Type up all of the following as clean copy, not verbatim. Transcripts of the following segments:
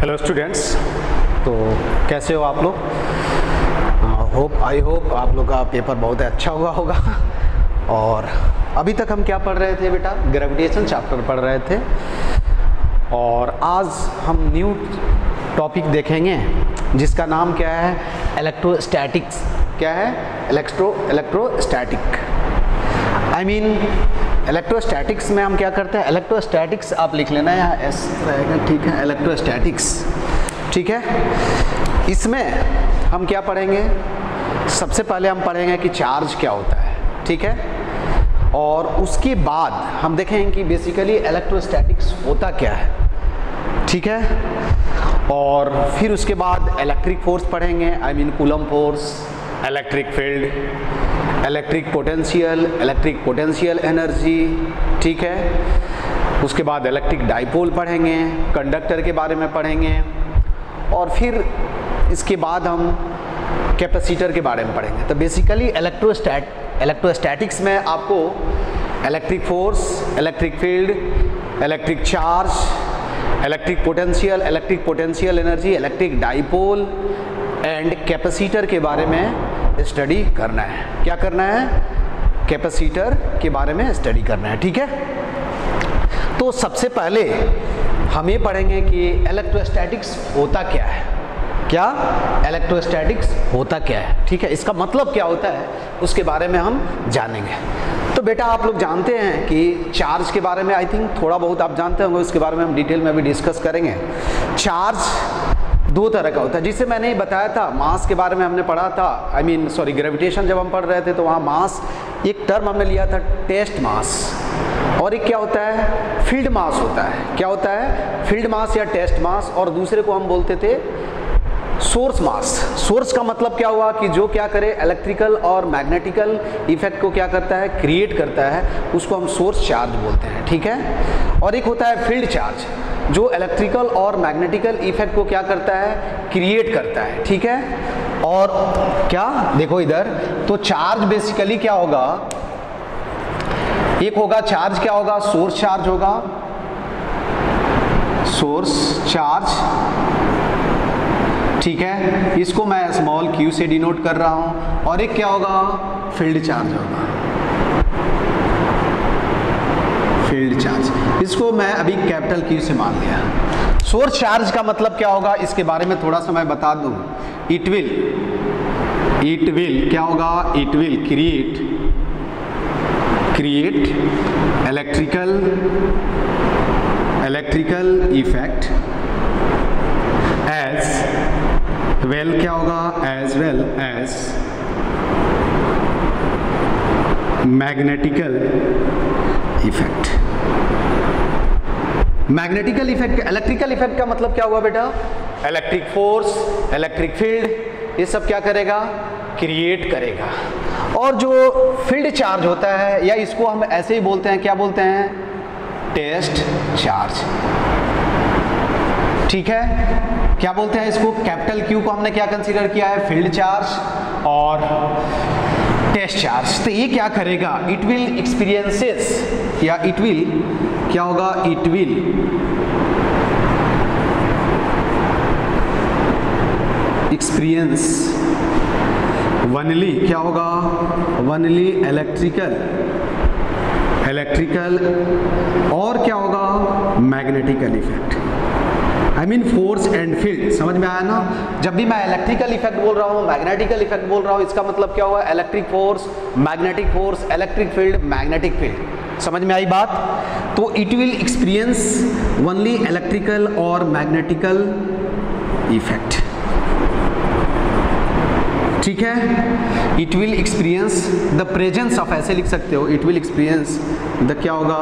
Hello students, तो कैसे हो आप लोग? आई होप आप लोग का पेपर बहुत अच्छा हुआ होगा। और अभी तक हम क्या पढ़ रहे थे बेटा? ग्रेविटेशन चैप्टर पढ़ रहे थे। और आज हम न्यू टॉपिक देखेंगे जिसका नाम क्या है? इलेक्ट्रोस्टैटिक्स। क्या है? इलेक्ट्रोस्टैटिक। आई मीन इलेक्ट्रोस्टैटिक्स में हम क्या करते हैं? इलेक्ट्रोस्टैटिक्स आप लिख लेना, यहाँ एस रहेगा, ठीक है। इलेक्ट्रोस्टैटिक्स, ठीक है। इसमें हम क्या पढ़ेंगे? सबसे पहले हम पढ़ेंगे कि चार्ज क्या होता है, ठीक है। और उसके बाद हम देखेंगे कि बेसिकली इलेक्ट्रोस्टैटिक्स होता क्या है, ठीक है। और फिर उसके बाद इलेक्ट्रिक फोर्स पढ़ेंगे, I mean coulomb force, electric field, electric potential energy, ठीक है। उसके बाद इलेक्ट्रिक डाइपोल पढ़ेंगे, कंडक्टर के बारे में पढ़ेंगे। और फिर इसके बाद हम कैपेसिटर के बारे में पढ़ेंगे। तो बेसिकली इलेक्ट्रोस्टैटिक्स में आपको electric force, electric field, electric charge, electric potential energy, electric dipole and capacitor के बारे में स्टडी करना है। क्या करना है? कैपेसिटर के बारे में स्टडी करना है, ठीक है। तो सबसे पहले हम ये पढ़ेंगे कि इलेक्ट्रोस्टैटिक्स होता क्या है। क्या इलेक्ट्रोस्टैटिक्स होता क्या है, ठीक है। इसका मतलब क्या होता है उसके बारे में हम जानेंगे। तो बेटा आप लोग जानते हैं कि चार्ज के बारे में आई थिंक थोड़ा बहुत आप जानते होंगे, उसके बारे में हम डिटेल में भी डिस्कस करेंगे। चार्ज दो तरह का होता है, जिसे मैंने बताया था। मास के बारे में हमने पढ़ा था, आई मीन सॉरी ग्रेविटेशन जब हम पढ़ रहे थे तो वहाँ मास एक टर्म हमने लिया था, टेस्ट मास। और एक क्या होता है? फील्ड मास होता है। क्या होता है? फील्ड मास या टेस्ट मास। और दूसरे को हम बोलते थे सोर्स मास। सोर्स का मतलब क्या हुआ कि जो क्या करे, इलेक्ट्रिकल और मैग्नेटिकल इफेक्ट को क्या करता है? क्रिएट करता है, उसको हम सोर्स चार्ज बोलते हैं, ठीक है। और एक होता है फील्ड चार्ज, जो इलेक्ट्रिकल और मैग्नेटिकल इफेक्ट को क्या करता है? क्रिएट करता है, ठीक है। और क्या देखो इधर, तो चार्ज बेसिकली क्या होगा? एक होगा चार्ज, क्या होगा? सोर्स चार्ज होगा, सोर्स चार्ज, ठीक है। इसको मैं स्मॉल q से डिनोट कर रहा हूं। और एक क्या होगा? फील्ड चार्ज होगा, फील्ड चार्ज। इसको मैं अभी कैपिटल Q से मान लिया। सोर्स चार्ज का मतलब क्या होगा इसके बारे में थोड़ा सा मैं बता दूं। इट विल क्या होगा? It will create electrical effect as well, क्या होगा? As well as magnetical effect. Magnetical effect, electrical effect का मतलब क्या हुआ बेटा? इलेक्ट्रिक फोर्स, इलेक्ट्रिक फील्ड, ये सब क्या करेगा? क्रिएट करेगा। और जो फील्ड चार्ज होता है, या इसको हम ऐसे ही बोलते हैं, क्या बोलते हैं? टेस्ट चार्ज, ठीक है। क्या बोलते हैं इसको? कैपिटल Q को हमने क्या कंसीडर किया है? फील्ड चार्ज और टेस्ट चार्ज। तो ये क्या करेगा? इट विल एक्सपीरियंसेस, या इट विल क्या होगा? इट विल एक्सपीरियंस वनली, क्या होगा? वनली इलेक्ट्रिकल और क्या होगा? Magnetical effect, I mean force and field. समझ में आया ना? जब भी मैं इलेक्ट्रिकल इफेक्ट बोल रहा हूँ, मैग्नेटिकल इफेक्ट बोल रहा हूँ, इसका मतलब क्या हुआ? Electric force, magnetic force, electric field, magnetic field. समझ में आई बात? तो it will experience only electrical और मैग्नेटिकल इफेक्ट, ठीक है। It will experience the presence of, ऐसे लिख सकते हो, इट विल एक्सपीरियंस द, क्या होगा?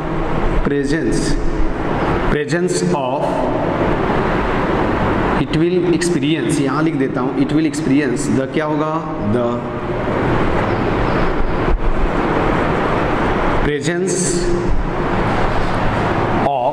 Presence of, it will experience, यहां लिख देता हूं, इट विल एक्सपीरियंस द, क्या होगा? The presence of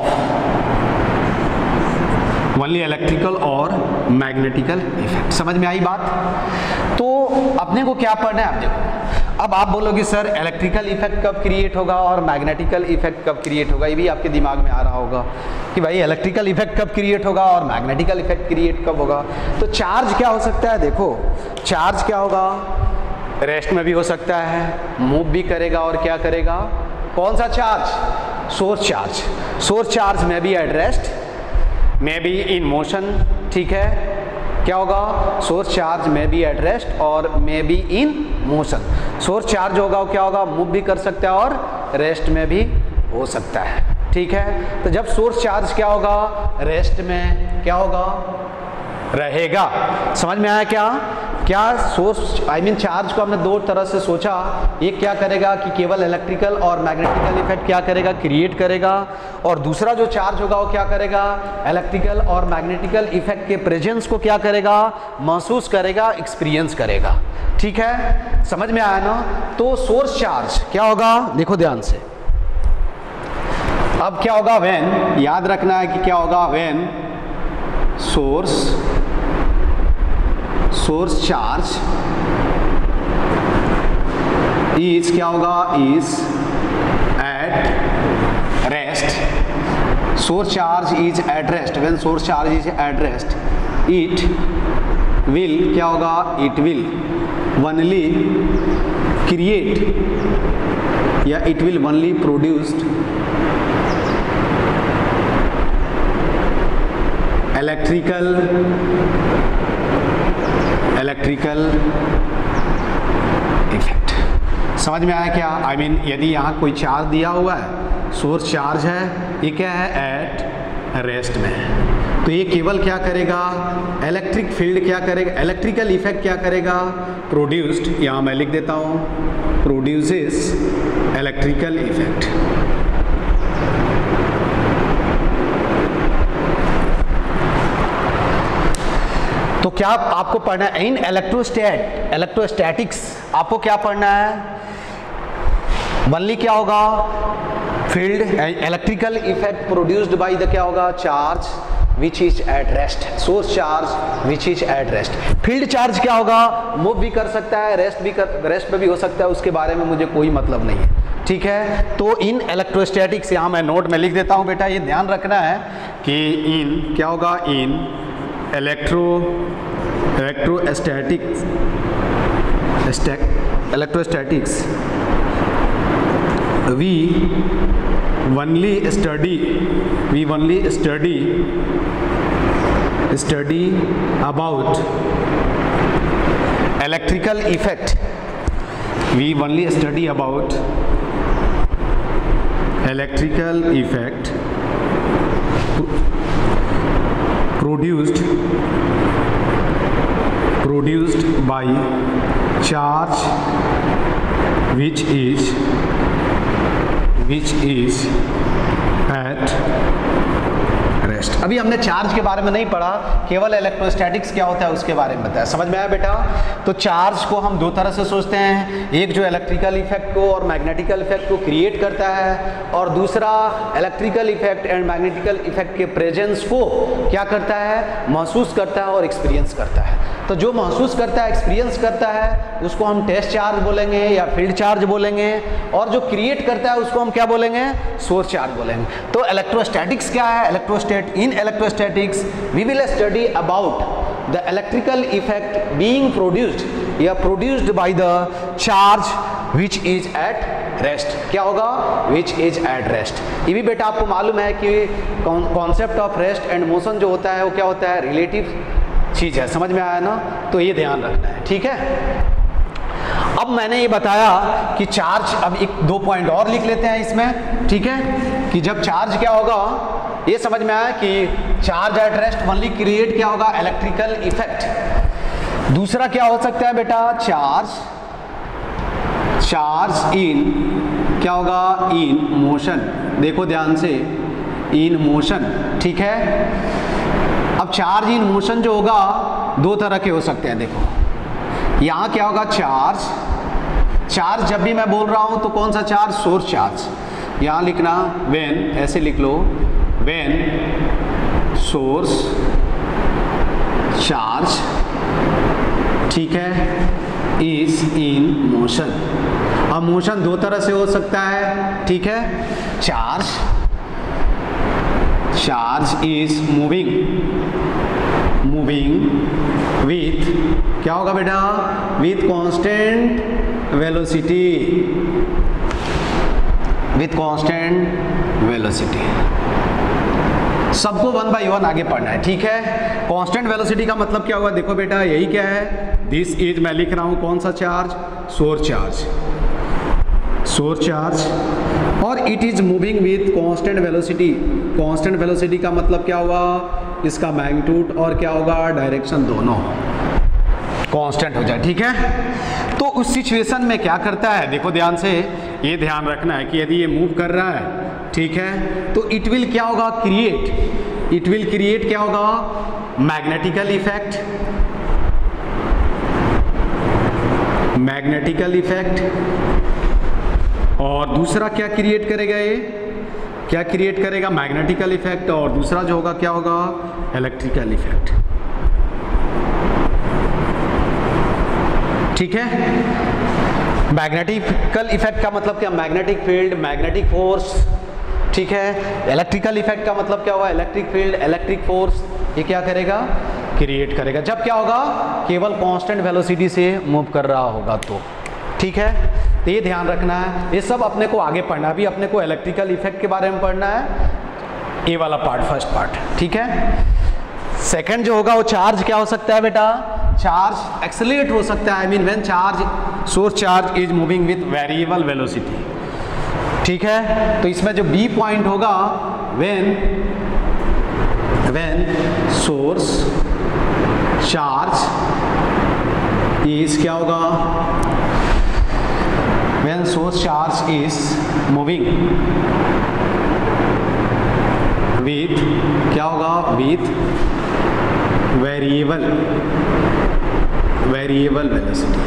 only electrical और मैग्नेटिकल इफेक्ट। समझ में आई बात? तो अपने को क्या पढ़ना है? आप देखो, अब आप बोलोगे सर इलेक्ट्रिकल इफेक्ट कब क्रिएट होगा और मैग्नेटिकल इफेक्ट कब क्रिएट होगा, ये भी आपके दिमाग में आ रहा होगा कि भाई इलेक्ट्रिकल इफेक्ट कब क्रिएट होगा और मैग्नेटिकल इफेक्ट क्रिएट कब होगा। तो चार्ज क्या हो सकता है, देखो चार्ज क्या होगा, रेस्ट में भी हो सकता है, मूव भी करेगा और क्या करेगा, कौन सा charge, source charge. Source charge में भी एट रेस्ट, में भी इन मोशन, ठीक है, क्या होगा, सोर्स चार्ज में भी एट रेस्ट और में भी इन मोशन। सोर्स चार्ज होगा वो क्या होगा, मूव भी कर सकता है और रेस्ट में भी हो सकता है, ठीक है। तो जब सोर्स चार्ज क्या होगा, रेस्ट में क्या होगा, रहेगा। समझ में आया क्या, क्या सोर्स चार्ज को हमने दो तरह से सोचा, एक क्या करेगा कि केवल इलेक्ट्रिकल और मैग्नेटिकल इफेक्ट क्या करेगा, क्रिएट करेगा, और दूसरा जो चार्ज होगा वो क्या करेगा, इलेक्ट्रिकल और मैग्नेटिकल इफेक्ट के प्रेजेंस को क्या करेगा, महसूस करेगा, एक्सपीरियंस करेगा, ठीक है। समझ में आया ना। तो सोर्स चार्ज क्या होगा, देखो ध्यान से, अब क्या होगा, व्हेन, याद रखना है कि क्या होगा, व्हेन सोर्स चार्ज इज क्या होगा, is at rest, source charge is at rest, when source charge is at rest, it will क्या होगा, इट विल ओनली क्रिएट या it will only produced electrical effect. समझ में आया क्या, यदि यहाँ कोई चार्ज दिया हुआ है, सोर्स चार्ज है, ये क्या है, एट रेस्ट में, तो ये केवल क्या करेगा, इलेक्ट्रिक फील्ड क्या करेगा, इलेक्ट्रिकल इफेक्ट क्या करेगा, प्रोड्यूस्ड, यहाँ मैं लिख देता हूँ, प्रोड्यूसेस इलेक्ट्रिकल इफेक्ट। तो क्या आपको पढ़ना है इन इलेक्ट्रोस्टैटिक्स, आपको क्या पढ़ना है, ओनली क्या होगा, field electrical effect produced by the क्या होगा, charge which is at rest, source charge which is at rest. Field charge क्या होगा, मूव भी कर सकता है, रेस्ट में भी हो सकता है, उसके बारे में मुझे कोई मतलब नहीं है, ठीक है। तो इन इलेक्ट्रोस्टैटिक्स, यहाँ मैं नोट में लिख देता हूँ बेटा, ये ध्यान रखना है कि इन क्या होगा, in electrostatics we only study about electrical effect, we only study about electrical effect produced by charge which is at rest. अभी हमने चार्ज के बारे में नहीं पढ़ा, केवल इलेक्ट्रोस्टैटिक्स क्या होता है उसके बारे में बताया। समझ में आया बेटा। तो चार्ज को हम दो तरह से सोचते हैं, एक जो इलेक्ट्रिकल इफेक्ट को और मैग्नेटिकल इफेक्ट को क्रिएट करता है, और दूसरा electrical effect and magnetical effect के प्रेजेंस को क्या करता है, महसूस करता है और एक्सपीरियंस करता है। तो जो महसूस करता है, एक्सपीरियंस करता है, उसको हम टेस्ट चार्ज बोलेंगे या फील्ड चार्ज बोलेंगे, और जो क्रिएट करता है उसको हम क्या बोलेंगे, सोर्स चार्ज बोलेंगे। तो इलेक्ट्रोस्टैटिक्स क्या है, in electrostatics we will study about the electrical effect being produced या produced by the charge which is at rest. क्या होगा, विच इज एट रेस्ट। ये भी बेटा आपको मालूम है कि concept of rest and motion जो होता है वो क्या होता है, रिलेटिव चीज है। समझ में आया ना, तो ये ध्यान रखना है, ठीक है। अब मैंने ये बताया कि चार्ज, अब एक दो पॉइंट और लिख लेते हैं इसमें, ठीक है, कि जब चार्ज क्या होगा, ये समझ में आया कि charge at rest only create क्या होगा, इलेक्ट्रिकल इफेक्ट। दूसरा क्या हो सकता है बेटा, चार्ज इन क्या होगा, इन मोशन। देखो ध्यान से, इन मोशन, ठीक है। अब चार्ज इन मोशन जो होगा दो तरह के हो सकते हैं। देखो यहाँ क्या होगा, चार्ज जब भी मैं बोल रहा हूं तो कौन सा चार्ज, सोर्स चार्ज। यहां लिखना व्हेन, ऐसे लिख लो, व्हेन सोर्स चार्ज, ठीक है, इज इन मोशन। अब मोशन दो तरह से हो सकता है, ठीक है। चार्ज इज मूविंग विथ, क्या होगा बेटा, विथ कांस्टेंट वेलोसिटी। सबको 1 by 1 आगे पढ़ना है, ठीक है। कांस्टेंट वेलोसिटी का मतलब क्या होगा, देखो बेटा यही क्या है, दिस इज, मैं लिख रहा हूं कौन सा चार्ज, सोर्स चार्ज, और it is moving with constant velocity. Constant velocity का मतलब क्या हुआ, इसका मैग्नीट्यूड और क्या होगा, डायरेक्शन दोनों कांस्टेंट हो जाए, ठीक है। तो उस सिचुएशन में क्या करता है, देखो ध्यान से, ये ध्यान रखना है कि यदि ये मूव कर रहा है, ठीक है, तो इट विल क्या होगा, क्रिएट क्या होगा, मैग्नेटिकल इफेक्ट। और दूसरा क्या क्रिएट करेगा, ये क्या क्रिएट करेगा, मैग्नेटिकल इफेक्ट, और दूसरा जो होगा क्या होगा, इलेक्ट्रिकल इफेक्ट, ठीक है। मैग्नेटिकल इफेक्ट का मतलब क्या, मैग्नेटिक फील्ड, मैग्नेटिक फोर्स, ठीक है। इलेक्ट्रिकल इफेक्ट का मतलब क्या हुआ, इलेक्ट्रिक फील्ड, इलेक्ट्रिक फोर्स, ये क्या करेगा, क्रिएट करेगा। जब क्या होगा, केवल कांस्टेंट वेलोसिटी से मूव कर रहा होगा तो, ठीक है। तो ये ध्यान रखना है, ये सब अपने को आगे पढ़ना है। अभी अपने को इलेक्ट्रिकल इफेक्ट के बारे में पढ़ना है, ये वाला पार्ट, फर्स्ट पार्ट, ठीक है। सेकंड जो होगा वो चार्ज क्या हो सकता है बेटा, चार्ज एक्सेलरेट हो सकता है, I mean when source charge is moving with variable velocity, ठीक है। तो इसमें जो बी पॉइंट होगा, व्हेन सोर्स चार्ज इज क्या होगा, when source charge is moving with क्या होगा, with variable velocity,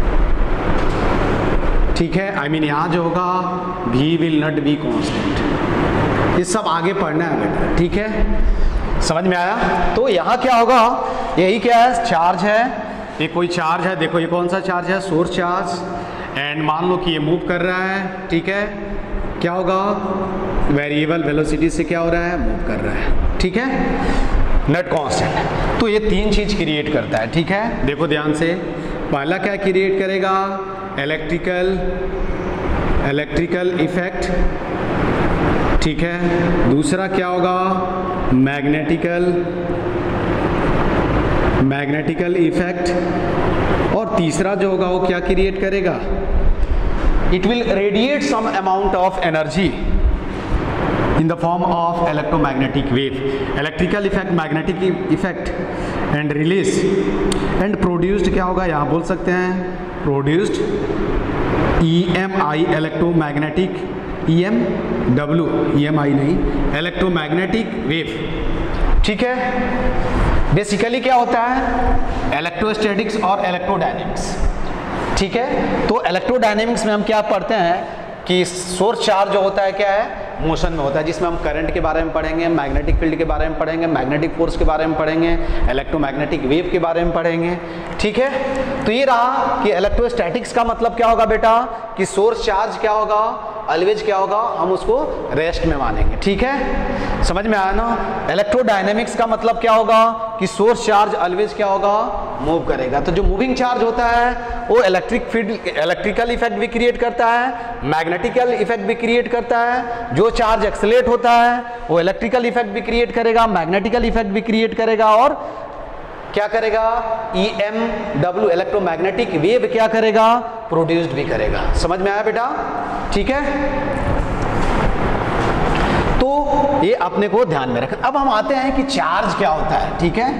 ठीक है। आई मीन यहाँ जो होगा v will not be constant, ये सब आगे पढ़ना है बेटा, ठीक है, समझ में आया। तो यहाँ क्या होगा, यही क्या है, चार्ज है, ये कोई चार्ज है, देखो ये कौन सा चार्ज है, सोर्स चार्ज, एंड मान लो कि ये मूव कर रहा है, ठीक है, क्या होगा, वेरिएबल वेलोसिटी से क्या हो रहा है, मूव कर रहा है, ठीक है, नॉट कांस्टेंट। तो ये तीन चीज क्रिएट करता है, ठीक है। देखो ध्यान से, पहला क्या क्रिएट करेगा, इलेक्ट्रिकल इफेक्ट, ठीक है। दूसरा क्या होगा, मैग्नेटिकल इफेक्ट, और तीसरा जो होगा वो क्या क्रिएट करेगा, it will radiate some amount of energy in the form of electromagnetic wave. Electrical effect, magnetic effect, and release and produced क्या होगा, यहाँ बोल सकते हैं produced EMI, electromagnetic, EMW, EMI नहीं, इलेक्ट्रोमैग्नेटिक वेव, ठीक है। बेसिकली क्या होता है, इलेक्ट्रोस्टैटिक्स और इलेक्ट्रोडायनेमिक्स, ठीक है। तो इलेक्ट्रोडायनेमिक्स में हम क्या पढ़ते हैं कि सोर्स चार्ज जो होता है क्या है, मोशन में होता है, जिसमें हम करंट के बारे में पढ़ेंगे, मैग्नेटिक फील्ड के बारे में पढ़ेंगे, मैग्नेटिक फोर्स के बारे में पढ़ेंगे, इलेक्ट्रोमैग्नेटिक वेव के बारे में पढ़ेंगे, ठीक है। तो ये रहा कि इलेक्ट्रोस्टैटिक्स का मतलब क्या होगा बेटा, कि सोर्स चार्ज क्या होगा, ऑलवेज क्या होगा, हम उसको रेस्ट में मानेंगे, ठीक है, समझ में आया ना। इलेक्ट्रोडायनेमिक्स का मतलब क्या होगा, कि सोर्स चार्ज ऑलवेज क्या होगा, मूव करेगा। तो जो मूविंग चार्ज होता है वो इलेक्ट्रिकल इफेक्ट भी क्रिएट करता है, मैग्नेटिकल इफेक्ट भी क्रिएट करता है। जो चार्ज एक्सेलरेट होता है वो इलेक्ट्रिकल इफेक्ट भी क्रिएट करेगा, मैग्नेटिकल इफेक्ट भी क्रिएट करेगा, और क्या करेगा, EMW, इलेक्ट्रोमैग्नेटिक वेव क्या करेगा, प्रोड्यूस्ड भी करेगा। समझ में आया बेटा, ठीक है। तो ये अपने को ध्यान में रखना। अब हम आते हैं कि चार्ज क्या होता है, ठीक है।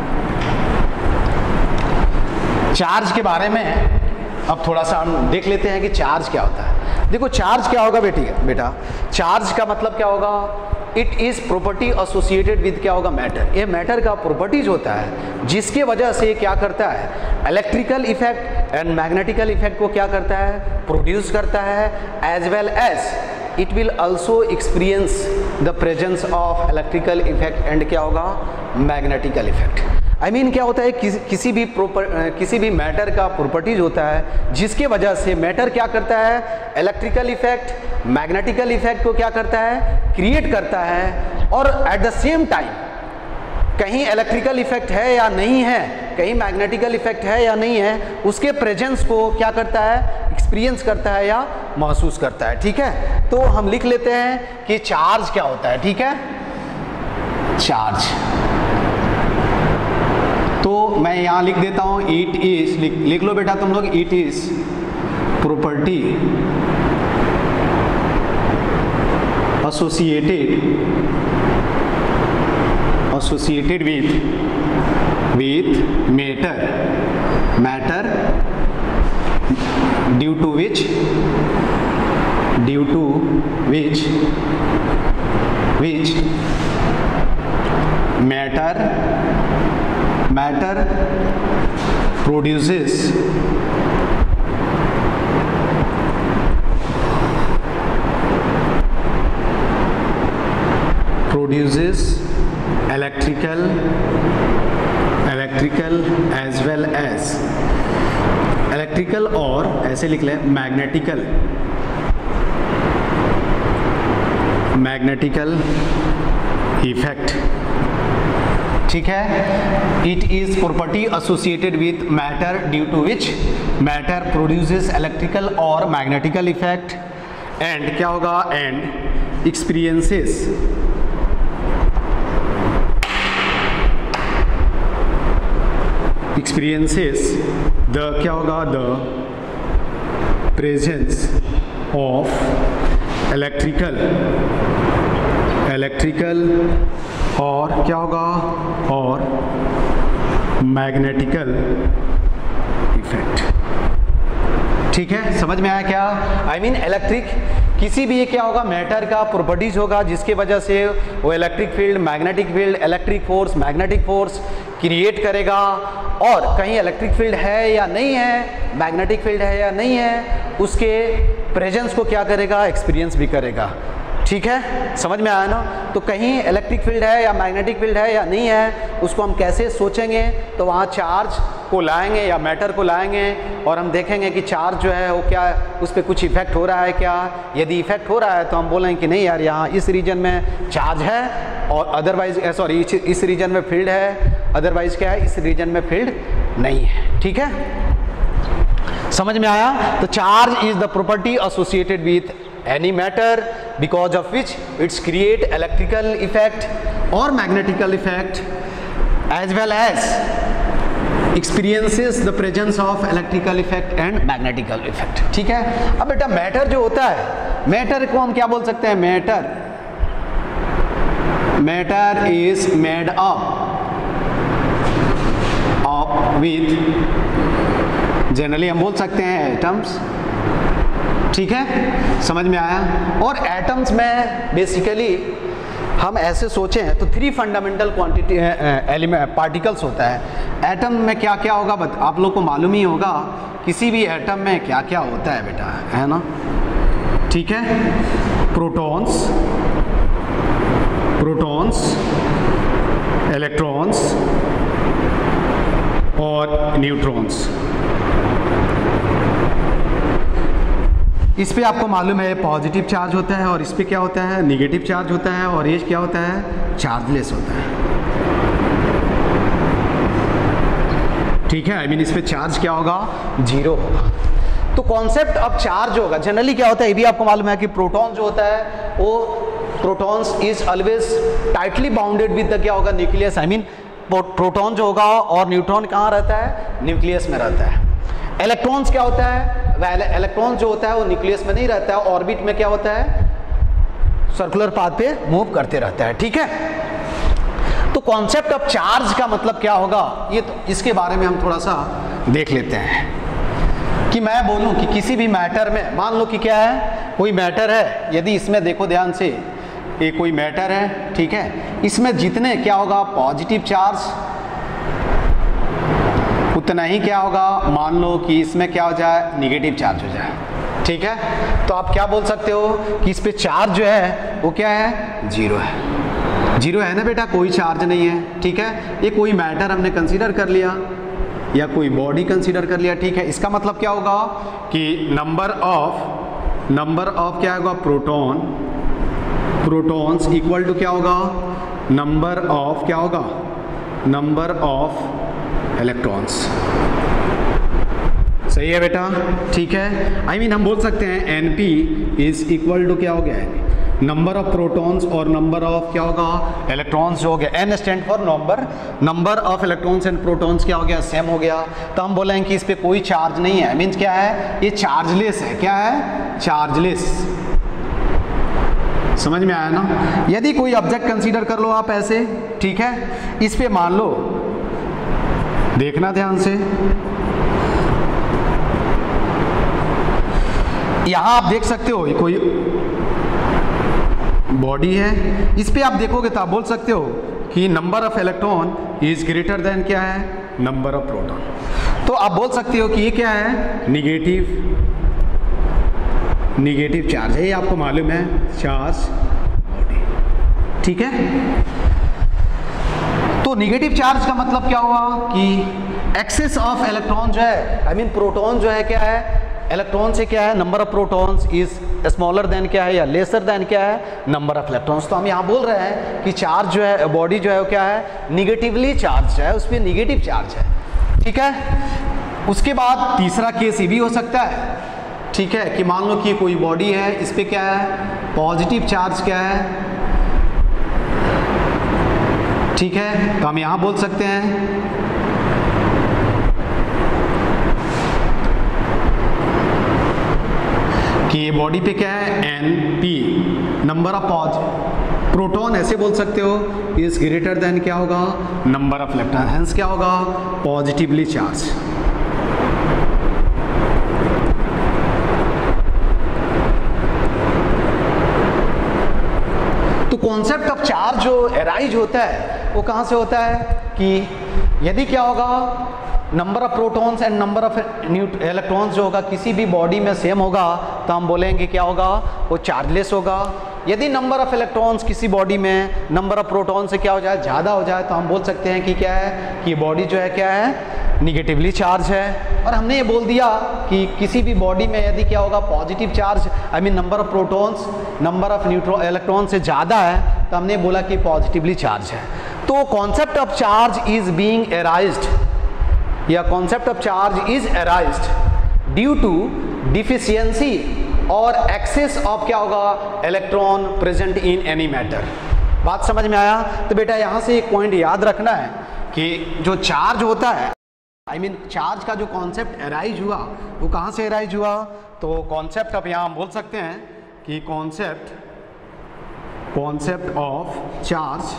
चार्ज के बारे में अब थोड़ा सा हम देख लेते हैं कि चार्ज क्या होता है। देखो चार्ज क्या होगा बेटा, चार्ज का मतलब क्या होगा, it is property associated with क्या होगा, मैटर। ये मैटर का प्रॉपर्टीज होता है जिसके वजह से क्या करता है, electrical effect and magnetical effect को क्या करता है, प्रोड्यूस करता है, as well as it will also experience the presence of electrical effect and क्या होगा, मैग्नेटिकल इफेक्ट। आई मीन क्या होता है, किसी भी मैटर का प्रॉपर्टीज होता है जिसके वजह से मैटर क्या करता है, इलेक्ट्रिकल इफेक्ट, मैग्नेटिकल इफेक्ट को क्या करता है, क्रिएट करता है, और एट द सेम टाइम कहीं इलेक्ट्रिकल इफेक्ट है या नहीं है, कहीं मैग्नेटिकल इफेक्ट है या नहीं है, उसके प्रेजेंस को क्या करता है, एक्सपीरियंस करता है या महसूस करता है। ठीक है, तो हम लिख लेते हैं कि चार्ज क्या होता है। ठीक है, चार्ज, तो मैं यहां लिख देता हूं इट इज, लिख लो बेटा तुम लोग, it is property associated with matter due to which matter produces electrical as well as electrical, और ऐसे लिख लें मैग्नेटिकल इफेक्ट। ठीक है, it is property associated with matter due to which matter produces electrical और मैग्नेटिकल इफेक्ट, एंड क्या होगा, and experiences the क्या होगा, द प्रेजेंस ऑफ इलेक्ट्रिकल और क्या होगा, और मैग्नेटिकल इफेक्ट। ठीक है, समझ में आया क्या? आई मीन इलेक्ट्रिक किसी भी क्या होगा, मैटर का प्रॉपर्टीज होगा जिसके वजह से वो electric field, magnetic field, electric force, magnetic force create करेगा, और कहीं इलेक्ट्रिक फील्ड है या नहीं है, मैग्नेटिक फील्ड है या नहीं है, उसके प्रेजेंस को क्या करेगा, एक्सपीरियंस भी करेगा। ठीक है, समझ में आया ना? तो कहीं इलेक्ट्रिक फील्ड है या मैग्नेटिक फील्ड है या नहीं है, उसको हम कैसे सोचेंगे, तो वहाँ चार्ज को लाएंगे या मैटर को लाएंगे और हम देखेंगे कि चार्ज जो है वो क्या, उस पर कुछ इफेक्ट हो रहा है क्या। यदि इफेक्ट हो रहा है तो हम बोलेंगे कि नहीं यार, यहाँ इस रीजन में चार्ज है और अदरवाइज सॉरी इस रीजन में फील्ड है, अदरवाइज क्या है, इस रीजन में फील्ड नहीं है। ठीक है, समझ में आया? तो charge is the property associated with any matter because of which it's create electrical effect or magnetical effect as well as experiences the presence of electrical effect and magnetical effect। ठीक है, अब बेटा मैटर जो होता है, matter को हम क्या बोल सकते हैं, matter is made up with, generally हम बोल सकते हैं एटम्स। ठीक है, समझ में आया? और एटम्स में बेसिकली हम ऐसे सोचें तो 3 फंडामेंटल क्वांटिटी पार्टिकल्स होता है। एटम में क्या क्या होगा आप लोग को मालूम ही होगा, किसी भी एटम में क्या क्या होता है बेटा, है ना? ठीक है, प्रोटॉन्स, इलेक्ट्रॉन्स और न्यूट्रॉन्स। इस पे आपको मालूम है पॉजिटिव चार्ज होता है और इस पे क्या होता है, नेगेटिव चार्ज होता है, और ये क्या होता है, चार्जलेस होता है। ठीक है, आई मीन इस पे चार्ज क्या होगा, 0 होगा। तो कॉन्सेप्ट ऑफ चार्ज होगा, जनरली क्या होता है ये भी आपको मालूम है कि प्रोटॉन जो होता है वो protons is always tightly bounded with the क्या होगा, न्यूक्लियस। आई मीन प्रोटॉन जो होगा और न्यूट्रॉन कहाँ रहता है, न्यूक्लियस में रहता है। इलेक्ट्रॉन्स क्या होता है, इलेक्ट्रॉन जो होता है वो न्यूक्लियस में नहीं रहता है, ऑर्बिट में क्या होता है, सर्कुलर पाथ पे मूव करते रहता है। ठीक है, तो कॉन्सेप्ट ऑफ चार्ज का मतलब क्या होगा, ये तो इसके बारे में हम थोड़ा सा देख लेते हैं। कि मैं बोलूं कि किसी भी मैटर में, मान लो कि क्या है, कोई मैटर है, यदि इसमें देखो ध्यान से, ये कोई मैटर है, ठीक है, इसमें जितने क्या होगा पॉजिटिव चार्ज, उतना ही क्या होगा, मान लो कि इसमें क्या हो जाए, निगेटिव चार्ज हो जाए। ठीक है, तो आप क्या बोल सकते हो कि इस पे चार्ज जो है वो क्या है, 0 है। जीरो है ना बेटा, कोई चार्ज नहीं है, ठीक है। ये कोई मैटर हमने कंसीडर कर लिया या कोई बॉडी कंसीडर कर लिया, ठीक है। इसका मतलब क्या होगा कि नंबर ऑफ क्या होगा, प्रोटॉन्स इक्वल टू क्या होगा, नंबर ऑफ क्या होगा, नंबर ऑफ इलेक्ट्रॉन्स। सही है बेटा, ठीक है। आई मीन हम बोल सकते हैं NP इज इक्वल टू क्या हो गया है, नंबर ऑफ प्रोटॉन्स और नंबर ऑफ क्या होगा, इलेक्ट्रॉन्स जो हो गया। N stand for number of electrons and protons क्या हो गया, सेम हो गया। तो हम बोलेंगे कि इस पे कोई चार्ज नहीं है, मीन्स क्या है, ये चार्जलेस है। क्या है, चार्जलेस। समझ में आया ना। यदि कोई ऑब्जेक्ट कंसीडर कर लो आप ऐसे, ठीक है, इस पे मान लो, देखना ध्यान से, यहां आप देख सकते हो ये कोई बॉडी है, इस पे आप देखोगे तो आप बोल सकते हो कि number of electron is greater than क्या है, नंबर ऑफ प्रोटॉन। तो आप बोल सकते हो कि ये क्या है, निगेटिव चार्ज है, ये आपको मालूम है, चार्ज बॉडी, ठीक है। तो निगेटिव चार्ज का मतलब क्या हुआ कि एक्सेस ऑफ इलेक्ट्रॉन जो है, आई मीन प्रोटॉन जो है क्या है, इलेक्ट्रॉन से क्या है, number of protons is smaller than क्या है, या लेसर देन क्या है, नंबर ऑफ इलेक्ट्रॉन्स। तो हम यहाँ बोल रहे हैं कि चार्ज जो है, बॉडी जो है वो क्या है, निगेटिवली चार्ज है, उस पर निगेटिव चार्ज है, ठीक है। उसके बाद तीसरा केस ये भी हो सकता है, ठीक है, कि मान लो कि कोई बॉडी है, इस पे क्या है, पॉजिटिव चार्ज क्या है, ठीक है। तो हम यहाँ बोल सकते हैं कि ये बॉडी पे क्या है, NP, नंबर ऑफ प्रोटॉन ऐसे बोल सकते हो, इज ग्रेटर देन क्या होगा, नंबर ऑफ इलेक्ट्रॉन, हेंस क्या होगा, पॉजिटिवली चार्ज। तो कॉन्सेप्ट ऑफ चार्ज जो अराइज होता है वो कहां से होता है कि यदि क्या होगा, number of protons and number of electrons जो होगा किसी भी बॉडी में सेम होगा तो हम बोलेंगे क्या होगा, वो चार्जलेस होगा। यदि नंबर ऑफ इलेक्ट्रॉन्स किसी बॉडी में नंबर ऑफ प्रोटॉन से क्या हो जाए, ज़्यादा हो जाए, तो हम बोल सकते हैं कि क्या है, कि बॉडी जो है क्या है, निगेटिवली चार्ज है। और हमने ये बोल दिया कि किसी भी बॉडी में यदि क्या होगा, positive charge, I mean number of protons number of electron से ज़्यादा है, तो हमने बोला कि पॉजिटिवली चार्ज है। तो concept of charge is being arised, या concept of charge is arised due to deficiency और एक्सेस ऑफ क्या होगा, electron present in any matter. बात समझ में आया। तो बेटा यहाँ से एक पॉइंट याद रखना है कि जो चार्ज होता है, आई मीन चार्ज का जो कॉन्सेप्ट अराइज हुआ वो कहाँ से अराइज हुआ, तो कॉन्सेप्ट ऑफ, यहाँ हम बोल सकते हैं कि कॉन्सेप्ट ऑफ चार्ज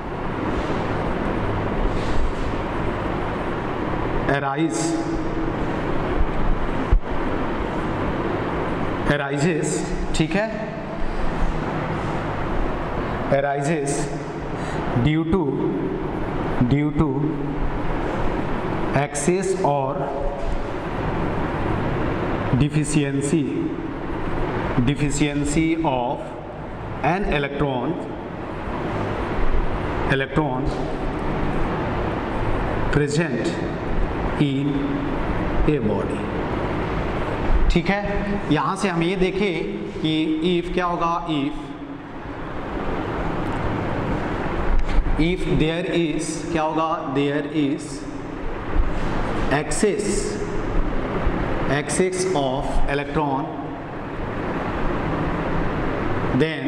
arises, ठीक है, arises due to excess or deficiency of an electron present in a body, ठीक है। यहां से हम ये देखें कि if क्या होगा, if there is क्या होगा, there is excess of electron, then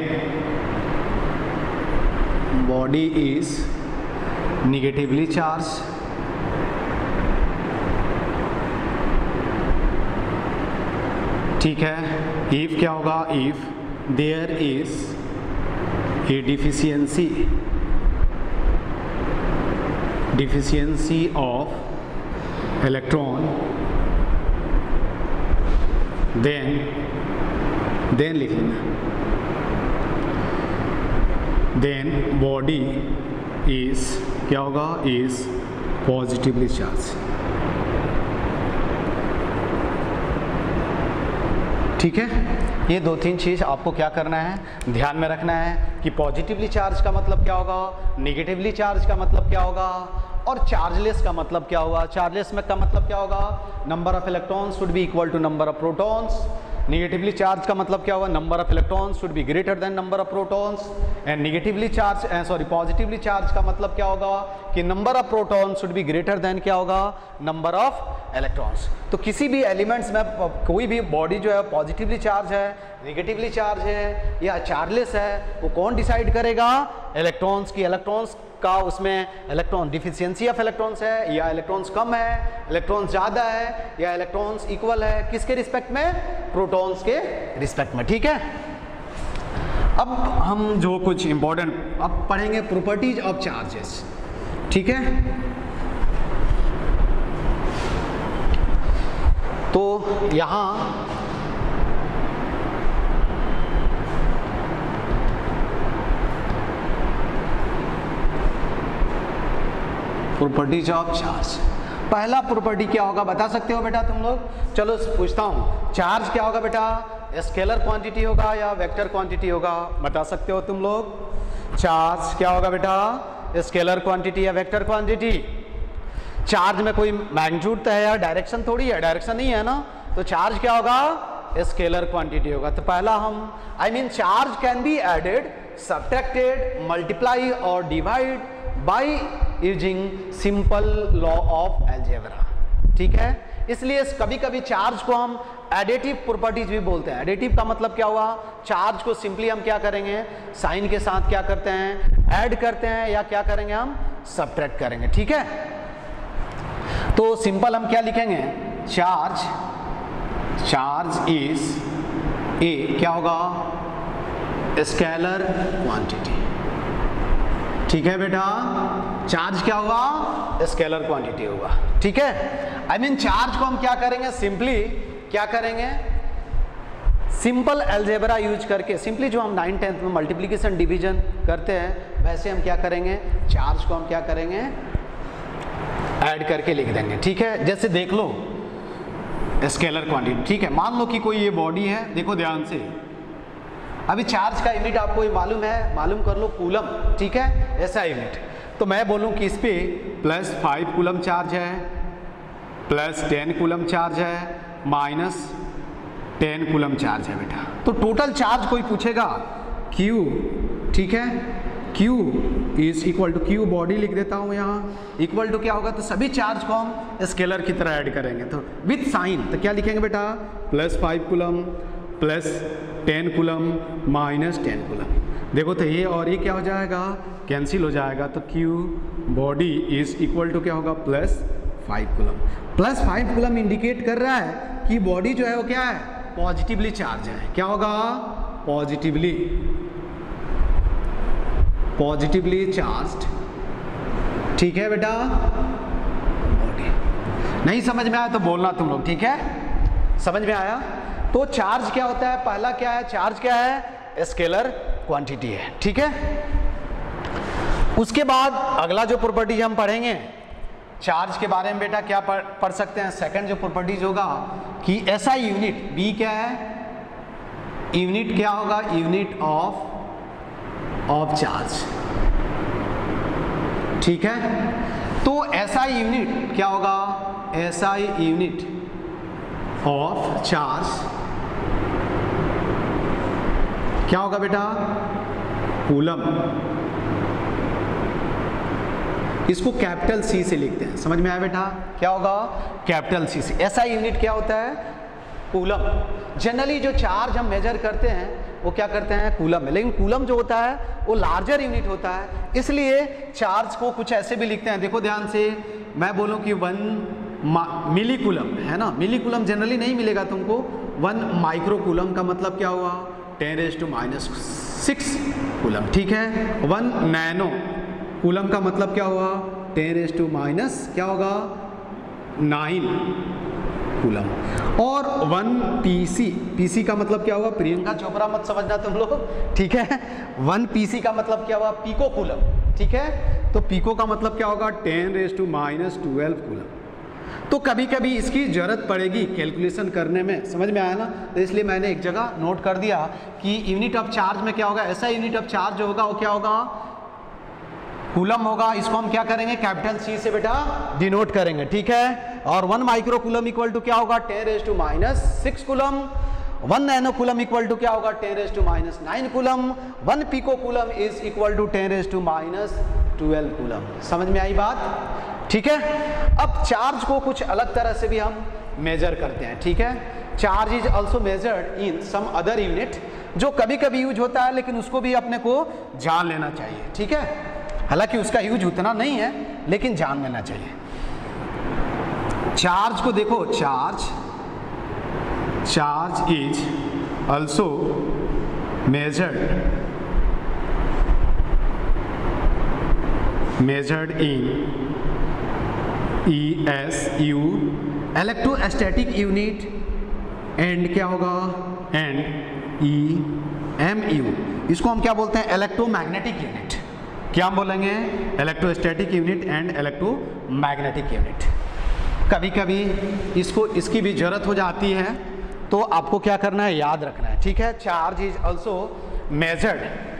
body is negatively charged, ठीक है। if क्या होगा, if there is a deficiency of electron, then लिख लेना, then body is क्या होगा, is positively charged, ठीक है। ये 2-3 चीज़ आपको क्या करना है, ध्यान में रखना है कि पॉजिटिवली चार्ज का मतलब क्या होगा, निगेटिवली चार्ज का मतलब क्या होगा, और चार्जलेस का मतलब क्या होगा। चार्जलेस में का मतलब क्या होगा, number of electrons should be equal to number of protons. Negatively charge का मतलब क्या होगा, number of electrons should be greater than number of protons. And negatively charge positively charge का मतलब क्या होगा कि number of protons should be greater than क्या होगा, नंबर ऑफ इलेक्ट्रॉन्स। तो किसी भी एलिमेंट्स में कोई भी बॉडी जो है पॉजिटिवली चार्ज है, निगेटिवली चार्ज है या चार्जलेस है, वो कौन डिसाइड करेगा, इलेक्ट्रॉन्स की। इलेक्ट्रॉन्स का उसमें इलेक्ट्रॉन डिफिशियंसी ऑफ इलेक्ट्रॉन्स है या इलेक्ट्रॉन्स कम है, इलेक्ट्रॉन्स ज़्यादा है या इलेक्ट्रॉन्स इक्वल है, किसके रिस्पेक्ट में, प्रोटॉन्स के रिस्पेक्ट में। ठीक है, अब हम जो कुछ इंपॉर्टेंट अब पढ़ेंगे प्रॉपर्टीज ऑफ चार्जेस। ठीक है, तो यहाँ प्रॉपर्टीज ऑफ चार्ज, पहला प्रॉपर्टी क्या होगा बता सकते हो बेटा तुम लोग? चलो पूछता हूँ, चार्ज क्या होगा बेटा, स्केलर क्वांटिटी होगा या वेक्टर क्वांटिटी होगा, बता सकते हो तुम लोग? चार्ज क्या होगा बेटा, स्केलर क्वांटिटी या वेक्टर क्वांटिटी? चार्ज में कोई मैग्नीट्यूड तो है या डायरेक्शन थोड़ी है, डायरेक्शन नहीं है ना, तो चार्ज क्या होगा, स्केलर क्वांटिटी होगा। तो पहला हम charge can be added, subtracted, multiply और divide by using simple law of algebra. ठीक है, इसलिए कभी कभी चार्ज को हम एडिटिव प्रॉपर्टीज भी बोलते हैं। एडिटिव का मतलब क्या हुआ, चार्ज को सिंपली हम क्या करेंगे, साइन के साथ क्या करते हैं, ऐड करते हैं, या क्या करेंगे हम, सब्ट्रैक्ट करेंगे। ठीक है, तो सिंपल हम क्या लिखेंगे, चार्ज इज ए क्या होगा, स्केलर क्वांटिटी। ठीक है बेटा, चार्ज क्या होगा, स्केलर क्वांटिटी होगा। ठीक है, चार्ज को हम क्या करेंगे, सिंपली क्या करेंगे, सिंपल अलजेब्रा यूज करके, सिंपली जो हम 9th-10th में मल्टीप्लिकेशन डिवीजन करते हैं वैसे हम क्या करेंगे, चार्ज को हम क्या करेंगे, ऐड करके लिख देंगे। ठीक है, जैसे देख लो स्केलर क्वांटिटी। ठीक है, मान लो कि कोई ये बॉडी है, देखो ध्यान से, अभी चार्ज का यूनिट आपको मालूम है, मालूम कर लो, कूलम। ठीक है, ऐसा यूनिट, तो मैं बोलूं कि इस पे +5 कूलम चार्ज है, +10 कूलम चार्ज है, -10 कूलम चार्ज है बेटा। तो टोटल चार्ज कोई पूछेगा Q, ठीक है, Q is equal to, Q body लिख देता हूँ यहाँ, इक्वल टू क्या होगा, तो सभी चार्ज को हम स्केलर की तरह ऐड करेंगे, तो विथ साइन, तो क्या लिखेंगे बेटा, +5 कूलम +10 कूलम -10 कूलम। देखो तो ये और ये क्या हो जाएगा, कैंसिल हो जाएगा, तो Q body is equal to क्या होगा, +5 कूलम। +5 कूलम इंडिकेट कर रहा है कि बॉडी जो है वो क्या है, पॉजिटिवली चार्ज है। क्या होगा, पॉजिटिवली चार्ज्ड। ठीक है बेटा, बॉडी नहीं समझ में आया तो बोलना तुम लोग। ठीक है, समझ में आया? तो चार्ज क्या होता है, पहला क्या है, चार्ज क्या है, स्केलर क्वांटिटी है। ठीक है, उसके बाद अगला जो प्रॉपर्टी हम पढ़ेंगे चार्ज के बारे में बेटा, क्या पढ़ सकते हैं, सेकंड जो प्रॉपर्टीज होगा कि ऐसा यूनिट, बी क्या है, यूनिट क्या होगा, यूनिट ऑफ चार्ज। ठीक है, तो ऐसा यूनिट क्या होगा, ऐसा यूनिट ऑफ चार्ज क्या होगा बेटा, कूलम। इसको कैपिटल C से लिखते हैं, समझ में आया बेटा, क्या होगा, कैपिटल C से। ऐसा यूनिट क्या होता है, कूलम। जनरली जो चार्ज हम मेजर करते हैं वो क्या करते हैं, कूलम में, लेकिन कूलम जो होता है वो लार्जर यूनिट होता है, इसलिए चार्ज को कुछ ऐसे भी लिखते हैं। देखो ध्यान से, मैं बोलूं कि 1 मिली कूलम है ना, मिली कूलम जनरली नहीं मिलेगा तुमको, 1 माइक्रो कूलम का मतलब क्या हुआ, 10⁻⁶ कूलम। ठीक है, 1 नैनो कूलम का मतलब क्या हुआ, 10⁻⁻ क्या होगा, 9 कूलम। और 1 पीसी का मतलब क्या हुआ, प्रियंका चोपड़ा मत समझना तुम लोग। ठीक है, 1 पीसी का मतलब क्या हुआ, पिको कूलम। ठीक है, तो पिको का मतलब क्या होगा, 10⁻12 कूलम। तो कभी कभी इसकी ज़रूरत पड़ेगी कैलकुलेशन करने में, समझ में आया ना। तो इसलिए मैंने एक जगह नोट कर दिया कि यूनिट ऑफ चार्ज में क्या होगा, ऐसा यूनिट ऑफ चार्ज जो होगा वो क्या होगा, कूलम होगा। इसको हम क्या करेंगे, कैपिटल सी से बेटा डिनोट करेंगे, ठीक है। और 1 माइक्रो कूलम इक्वल टू क्या होगा, 10⁻⁻⁶ coulomb. 1 nano coulomb equal to क्या होगा, 10⁻⁹ coulomb. 1 pico coulomb is equal to 10⁻12 coulomb. समझ में आई बात, ठीक है। अब चार्ज को कुछ अलग तरह से भी हम मेजर करते हैं, ठीक है। Charge is also measured in some other unit, जो कभी कभी यूज होता है लेकिन उसको भी अपने को जान लेना चाहिए, ठीक है। हालांकि उसका यूज उतना नहीं है लेकिन जान लेना चाहिए। चार्ज को देखो, charge is also measured in ESU electrostatic unit and क्या होगा, एंड EMU, इसको हम क्या बोलते हैं, इलेक्ट्रोमैग्नेटिक यूनिट। क्या हम बोलेंगे, electrostatic unit and electromagnetic unit. कभी कभी इसकी भी जरूरत हो जाती है, तो आपको क्या करना है, याद रखना है, ठीक है। Charge is also measured,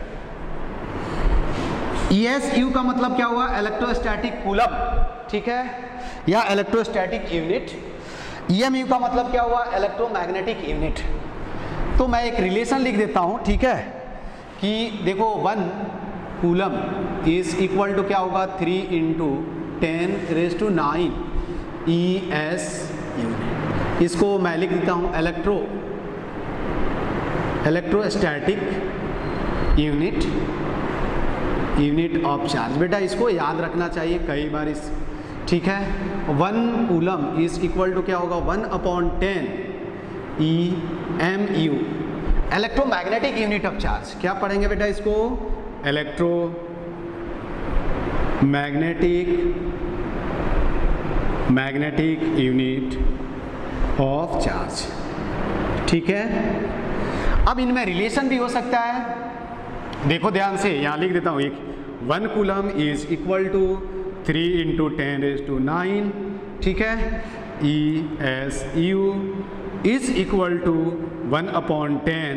ESU का मतलब क्या हुआ, इलेक्ट्रोस्टैटिक कूलम, ठीक है, या इलेक्ट्रोस्टैटिक यूनिट। EMU का मतलब क्या हुआ, इलेक्ट्रोमैग्नेटिक यूनिट। तो मैं एक रिलेशन लिख देता हूं, ठीक है, कि देखो 1 कूलम इज इक्वल टू क्या होगा, 3 × 10⁹ ESU। इसको मैं लिख देता हूँ इलेक्ट्रोस्टैटिक यूनिट ऑफ चार्ज। बेटा इसको याद रखना चाहिए कई बार इस, ठीक है। 1 कूलम इज इक्वल टू क्या होगा, 1/10 EMU, electromagnetic unit of charge. क्या पढ़ेंगे बेटा इसको, मैग्नेटिक यूनिट ऑफ चार्ज, ठीक है। अब इनमें रिलेशन भी हो सकता है, देखो ध्यान से, यहाँ लिख देता हूँ एक, 1 कूलम इज इक्वल टू 3 × 10⁹, ठीक है। ESU is equal to 1/10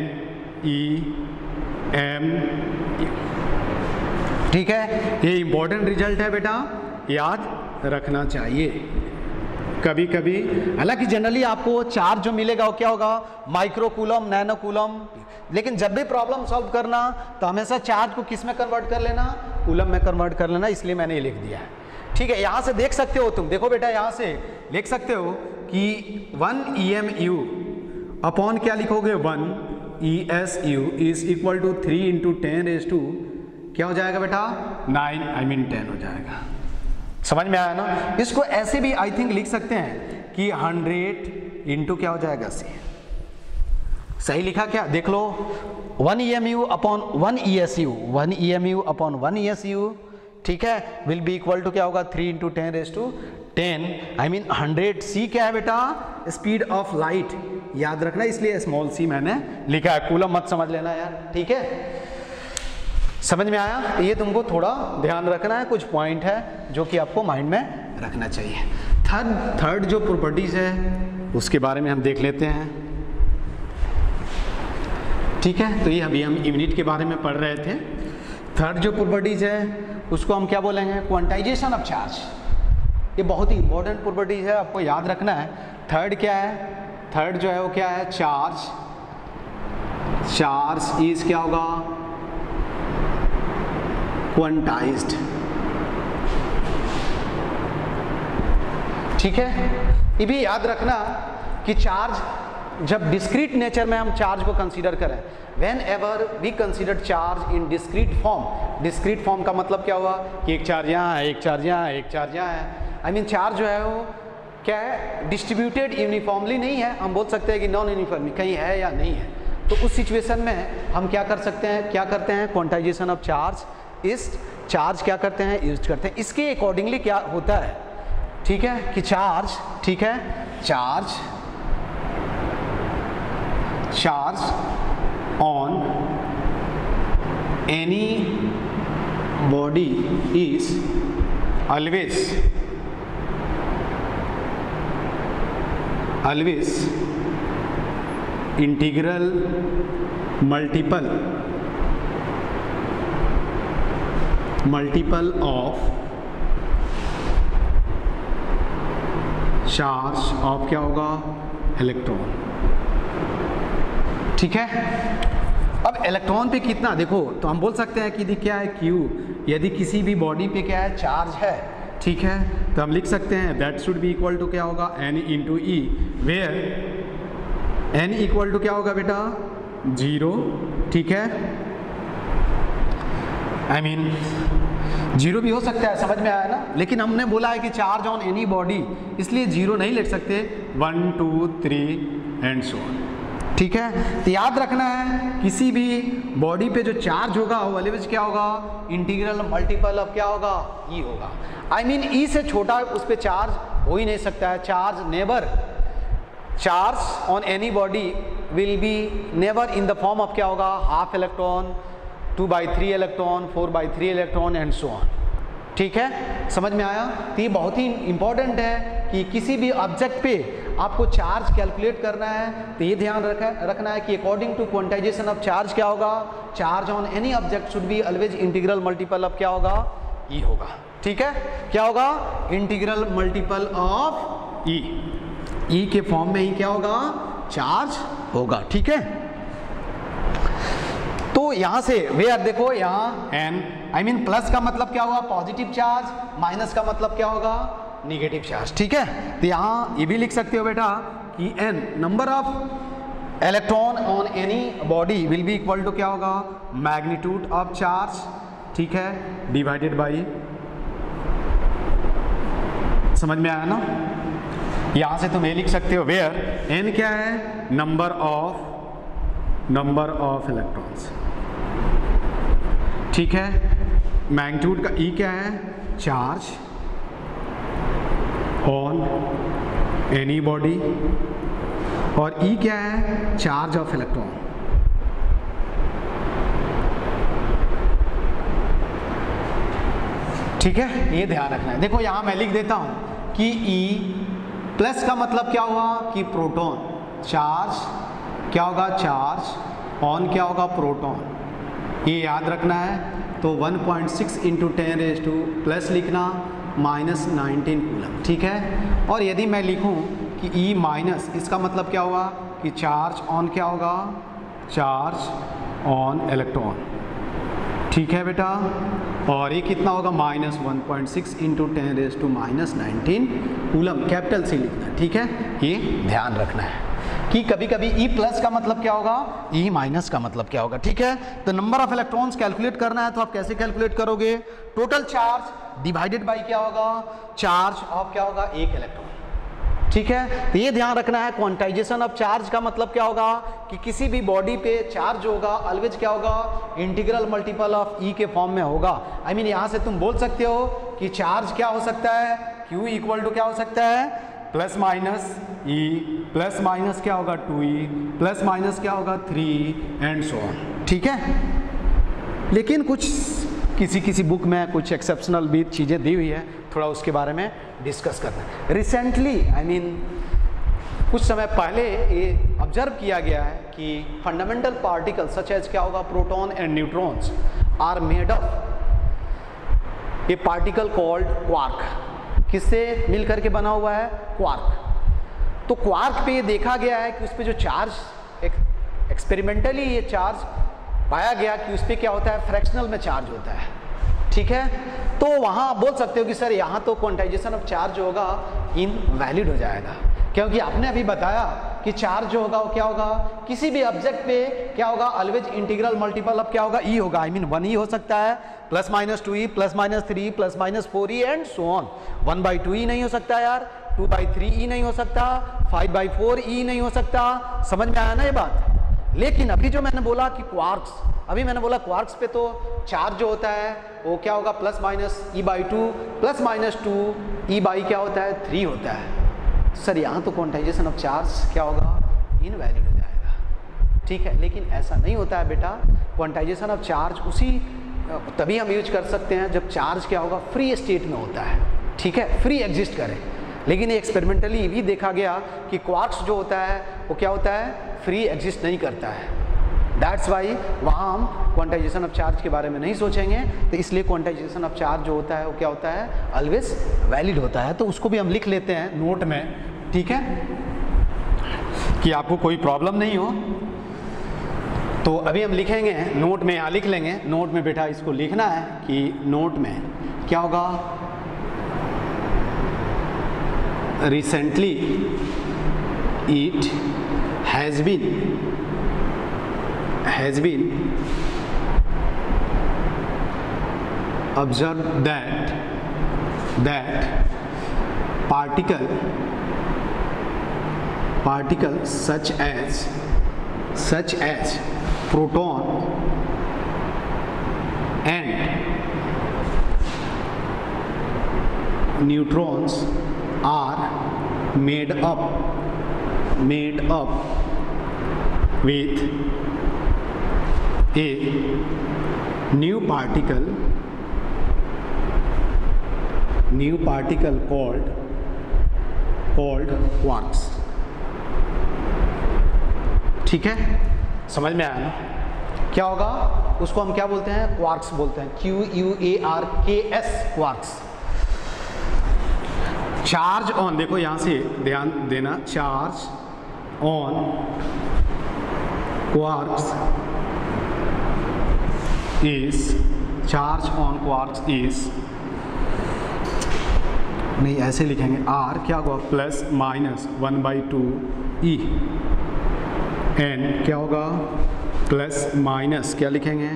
EMU, ठीक है। ये इंपॉर्टेंट रिजल्ट है बेटा, याद रखना चाहिए। कभी कभी, हालांकि जनरली आपको चार्ज जो मिलेगा वो क्या होगा, माइक्रो कूलम, नैनो कूलम, लेकिन जब भी प्रॉब्लम सॉल्व करना तो हमेशा चार्ज को किस में कन्वर्ट कर लेना, कूलम में कन्वर्ट कर लेना, इसलिए मैंने ये लिख दिया है, ठीक है। यहाँ से देख सकते हो तुम, देखो बेटा यहाँ से लिख सकते हो कि 1 EMU अपॉन क्या लिखोगे, 1 ESU इज इक्वल टू 3 × 10⁻, क्या हो जाएगा बेटा, 10 हो जाएगा। समझ में आया ना। इसको ऐसे भी आई थिंक लिख सकते हैं कि 100 × क्या हो जाएगा, सही लिखा क्या, देख लो। 1 EMU upon 1 ESU, 1 EMU upon 1 ESU, ठीक है, विल बी इक्वल टू क्या होगा, 3 × 10⁻10, आई मीन 100 C क्या है बेटा, स्पीड ऑफ लाइट, याद रखना, इसलिए स्मॉल c मैंने लिखा है, कूलम मत समझ लेना यार, ठीक है। समझ में आया, ये तुमको थोड़ा ध्यान रखना है, कुछ पॉइंट है जो कि आपको माइंड में रखना चाहिए। थर्ड जो प्रॉपर्टीज है उसके बारे में हम देख लेते हैं, ठीक है। तो ये अभी हम यूनिट के बारे में पढ़ रहे थे। थर्ड जो प्रॉपर्टीज है उसको हम क्या बोलेंगे, क्वांटाइजेशन ऑफ चार्ज। ये बहुत ही इंपॉर्टेंट प्रॉपर्टीज है, आपको याद रखना है। थर्ड क्या है, थर्ड जो है वो क्या है, चार्ज इज क्या होगा, क्वांटाइज्ड, ठीक है। ये भी याद रखना कि चार्ज, जब डिस्क्रीट नेचर में हम चार्ज को कंसीडर करें, whenever we consider charge in discrete form, discrete form का मतलब क्या हुआ कि एक चार्ज यहाँ है, एक चार्ज यहाँ है, एक चार्ज यहाँ है, आई मीन चार्ज जो है वो क्या है, डिस्ट्रीब्यूटेड यूनिफॉर्मली नहीं है, हम बोल सकते हैं कि नॉन यूनिफॉर्मली कहीं है या नहीं है। तो उस सिचुएशन में हम क्या कर सकते हैं, क्या करते हैं, क्वांटाइजेशन ऑफ चार्ज, इस चार्ज क्या करते हैं, यूज करते हैं। इसके अकॉर्डिंगली क्या होता है, ठीक है, कि चार्ज, ठीक है, charge on any body is always always integral multiple of charge of क्या होगा, इलेक्ट्रॉन। ठीक है, अब इलेक्ट्रॉन पे कितना, देखो तो हम बोल सकते हैं कि क्या है Q, यदि किसी भी बॉडी पे क्या है, चार्ज है, ठीक है, तो हम लिख सकते हैं that should be equal to क्या होगा, N into e, where N equal to क्या होगा बेटा, 0। ठीक है, I mean 0 भी हो सकता है, समझ में आया ना, लेकिन हमने बोला है कि चार्ज ऑन एनी बॉडी, इसलिए 0 नहीं लिख सकते, 1 2 3 एंड सो ऑन। ठीक है, तो याद रखना है किसी भी बॉडी पे जो चार्ज होगा वो ऑलवेज क्या होगा, इंटीग्रल मल्टीपल ऑफ क्या होगा, ई होगा। आई मीन ई से छोटा उस पर चार्ज हो ही नहीं सकता है। Charge never, charge on any body will be never in the form of क्या होगा, half electron, 2/3 electron, 4/3 electron and so on. ठीक है, समझ में आया। तो ये बहुत ही इंपॉर्टेंट है कि किसी भी ऑब्जेक्ट पे आपको चार्ज कैलकुलेट करना है तो ये ध्यान रखना है कि according to quantization of charge क्या होगा, charge on any object should be always integral multiple of क्या होगा, ई होगा। ठीक है, क्या होगा, integral multiple of e, e के फॉर्म में ही क्या होगा, चार्ज होगा। ठीक है, तो यहां से वेयर देखो, यहाँ एन, आई मीन प्लस का मतलब क्या होगा, पॉजिटिव चार्ज, माइनस का मतलब क्या होगा, निगेटिव चार्ज। ठीक है, तो यहाँ ये भी लिख सकते हो बेटा कि N number of electron on any body will be equal to क्या होगा, मैग्नीट्यूड ऑफ चार्ज, ठीक है, डिवाइडेड बाई, समझ में आया ना। यहां से तुम ये लिख सकते हो वेयर एन क्या है, नंबर ऑफ इलेक्ट्रॉन्स। ठीक है, मैग्नीट्यूड का ई क्या है, चार्ज ऑन एनी बॉडी, और ई क्या है, चार्ज ऑफ इलेक्ट्रॉन। ठीक है, ये ध्यान रखना है। देखो यहां मैं लिख देता हूं कि ई प्लस का मतलब क्या हुआ कि प्रोटॉन, चार्ज क्या होगा, चार्ज ऑन क्या होगा, प्रोटॉन, ये याद रखना है। तो 1.6 इंटू 10⁻² प्लस लिखना -19 कूलम। ठीक है, और यदि मैं लिखूं कि ई माइनस, इसका मतलब क्या हुआ कि चार्ज ऑन क्या होगा, चार्ज ऑन इलेक्ट्रॉन। ठीक है बेटा, और ये कितना होगा, -1.6 इंटू 10⁻⁻19 कूलम, कैपिटल से लिखना। ठीक है, ये ध्यान रखना है कि कभी कभी ई प्लस का मतलब क्या होगा, ई माइनस का मतलब क्या होगा। ठीक है, तो नंबर ऑफ इलेक्ट्रॉन्स कैलकुलेट करना है तो आप कैसे कैलकुलेट करोगे, टोटल चार्ज डिवाइडेड बाय क्या होगा, चार्ज ऑफ क्या होगा, एक इलेक्ट्रॉन। ठीक है, तो ये ध्यान रखना है, क्वांटाइजेशन ऑफ चार्ज का मतलब क्या होगा कि किसी भी बॉडी पे चार्ज होगा ऑलवेज क्या होगा, इंटीग्रल मल्टीपल ऑफ ई के फॉर्म में होगा। आई मीन यहाँ से तुम बोल सकते हो कि चार्ज क्या हो सकता है, Q इक्वल टू क्या हो सकता है, plus minus e, plus minus क्या होगा 2e, प्लस माइनस क्या होगा 3 एंड सो ऑन। ठीक है, लेकिन कुछ किसी बुक में कुछ एक्सेप्शनल भी चीज़ें दी हुई है, थोड़ा उसके बारे में डिस्कस करना है। रिसेंटली आई मीन कुछ समय पहले ये ऑब्जर्व किया गया है कि फंडामेंटल पार्टिकल सच एज क्या होगा, proton and neutrons are made of a particle called quark. किससे मिल करके बना हुआ है, क्वार्क। तो क्वार्क पे ये देखा गया है कि उस पर जो चार्ज एक्सपेरिमेंटली ये चार्ज पाया गया कि उस पर क्या होता है, फ्रैक्शनल में चार्ज होता है। ठीक है, तो वहाँ आप बोल सकते हो कि सर यहाँ तो क्वांटाइजेशन ऑफ चार्ज होगा इनवैलिड हो जाएगा, क्योंकि आपने अभी बताया कि चार्ज जो होगा वो क्या होगा, किसी भी ऑब्जेक्ट पे क्या होगा, ऑलवेज इंटीग्रल मल्टीपल ऑफ क्या होगा, ई होगा। आई मीन 1 हो सकता है, +-2e, +-3, +-4e and so on. 1/2e नहीं हो सकता यार, 2/3e नहीं हो सकता, 5/4e नहीं हो सकता। समझ में आया ना ये बात। लेकिन अभी जो मैंने बोला कि क्वार्क्स, अभी मैंने बोला क्वार्क्स पे तो चार्ज जो होता है वो क्या होगा, +-e/2, +-2e/ क्या होता है, 3 होता है। सर यहाँ तो क्वांटाइजेशन ऑफ चार्ज क्या होगा, इनवैलिड हो जाएगा। ठीक है, लेकिन ऐसा नहीं होता है बेटा। क्वांटाइजेशन ऑफ चार्ज तभी हम यूज कर सकते हैं जब चार्ज क्या होगा, फ्री स्टेट में होता है। ठीक है, फ्री एग्जिस्ट करे। लेकिन एक्सपेरिमेंटली ये भी देखा गया कि क्वार्क्स जो होता है वो क्या होता है, फ्री एग्जिस्ट नहीं करता है। दैट्स वाई वहाँ हम क्वांटाइजेशन ऑफ चार्ज के बारे में नहीं सोचेंगे, तो इसलिए क्वांटाइजेशन ऑफ चार्ज जो होता है वो क्या होता है, ऑलवेज वैलिड होता है। तो उसको भी हम लिख लेते हैं नोट में, ठीक है, कि आपको कोई प्रॉब्लम नहीं हो। तो अभी हम लिखेंगे नोट में, यहाँ लिख लेंगे नोट में बेटा, इसको लिखना है कि नोट में क्या होगा, recently it has been observed that particles such as proton and neutrons are made up with a new particle called quarks। ठीक है, समझ में आया ना? क्या होगा, उसको हम क्या बोलते हैं, क्वार्क्स बोलते हैं, QUARKS, क्वार्क्स। चार्ज ऑन, देखो यहां से ध्यान देना, चार्ज ऑन क्वार्क्स इज नहीं, ऐसे लिखेंगे, R क्या होगा, प्लस माइनस 1/2 E, एन क्या होगा, प्लस माइनस क्या लिखेंगे,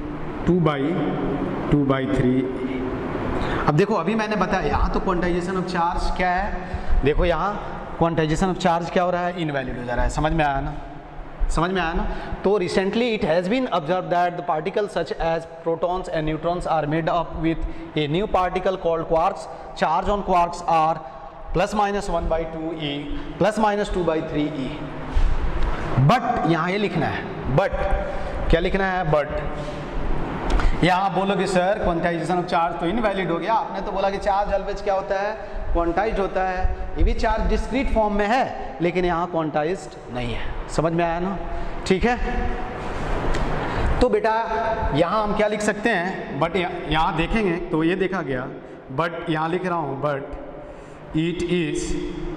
2/3। अब देखो अभी मैंने बताया यहाँ तो क्वांटाइजेशन ऑफ चार्ज क्या है, देखो यहाँ क्वांटाइजेशन ऑफ चार्ज क्या हो रहा है, इनवैलिड हो जा रहा है। समझ में आया ना? समझ में आया ना? तो recently it has been observe that the particles such as protons and neutrons are made up with a new particle called quarks. Charge on quarks are plus minus 1/2 E plus minus 2/3 E। But यहाँ ये लिखना है, but क्या लिखना है, but यहाँ बोलोगे sir quantization of charge तो इनवैलिड हो गया, आपने तो बोला कि चार्ज ऑलवेज क्या होता है, क्वांटाइज्ड होता है। ये भी चार्ज डिस्क्रीट फॉर्म में है, लेकिन यहाँ क्वांटाइज्ड नहीं है। समझ में आया ना? ठीक है, तो बेटा यहाँ हम क्या लिख सकते हैं, बट यहाँ देखेंगे तो ये देखा गया, बट यहाँ लिख रहा हूँ, बट इट इज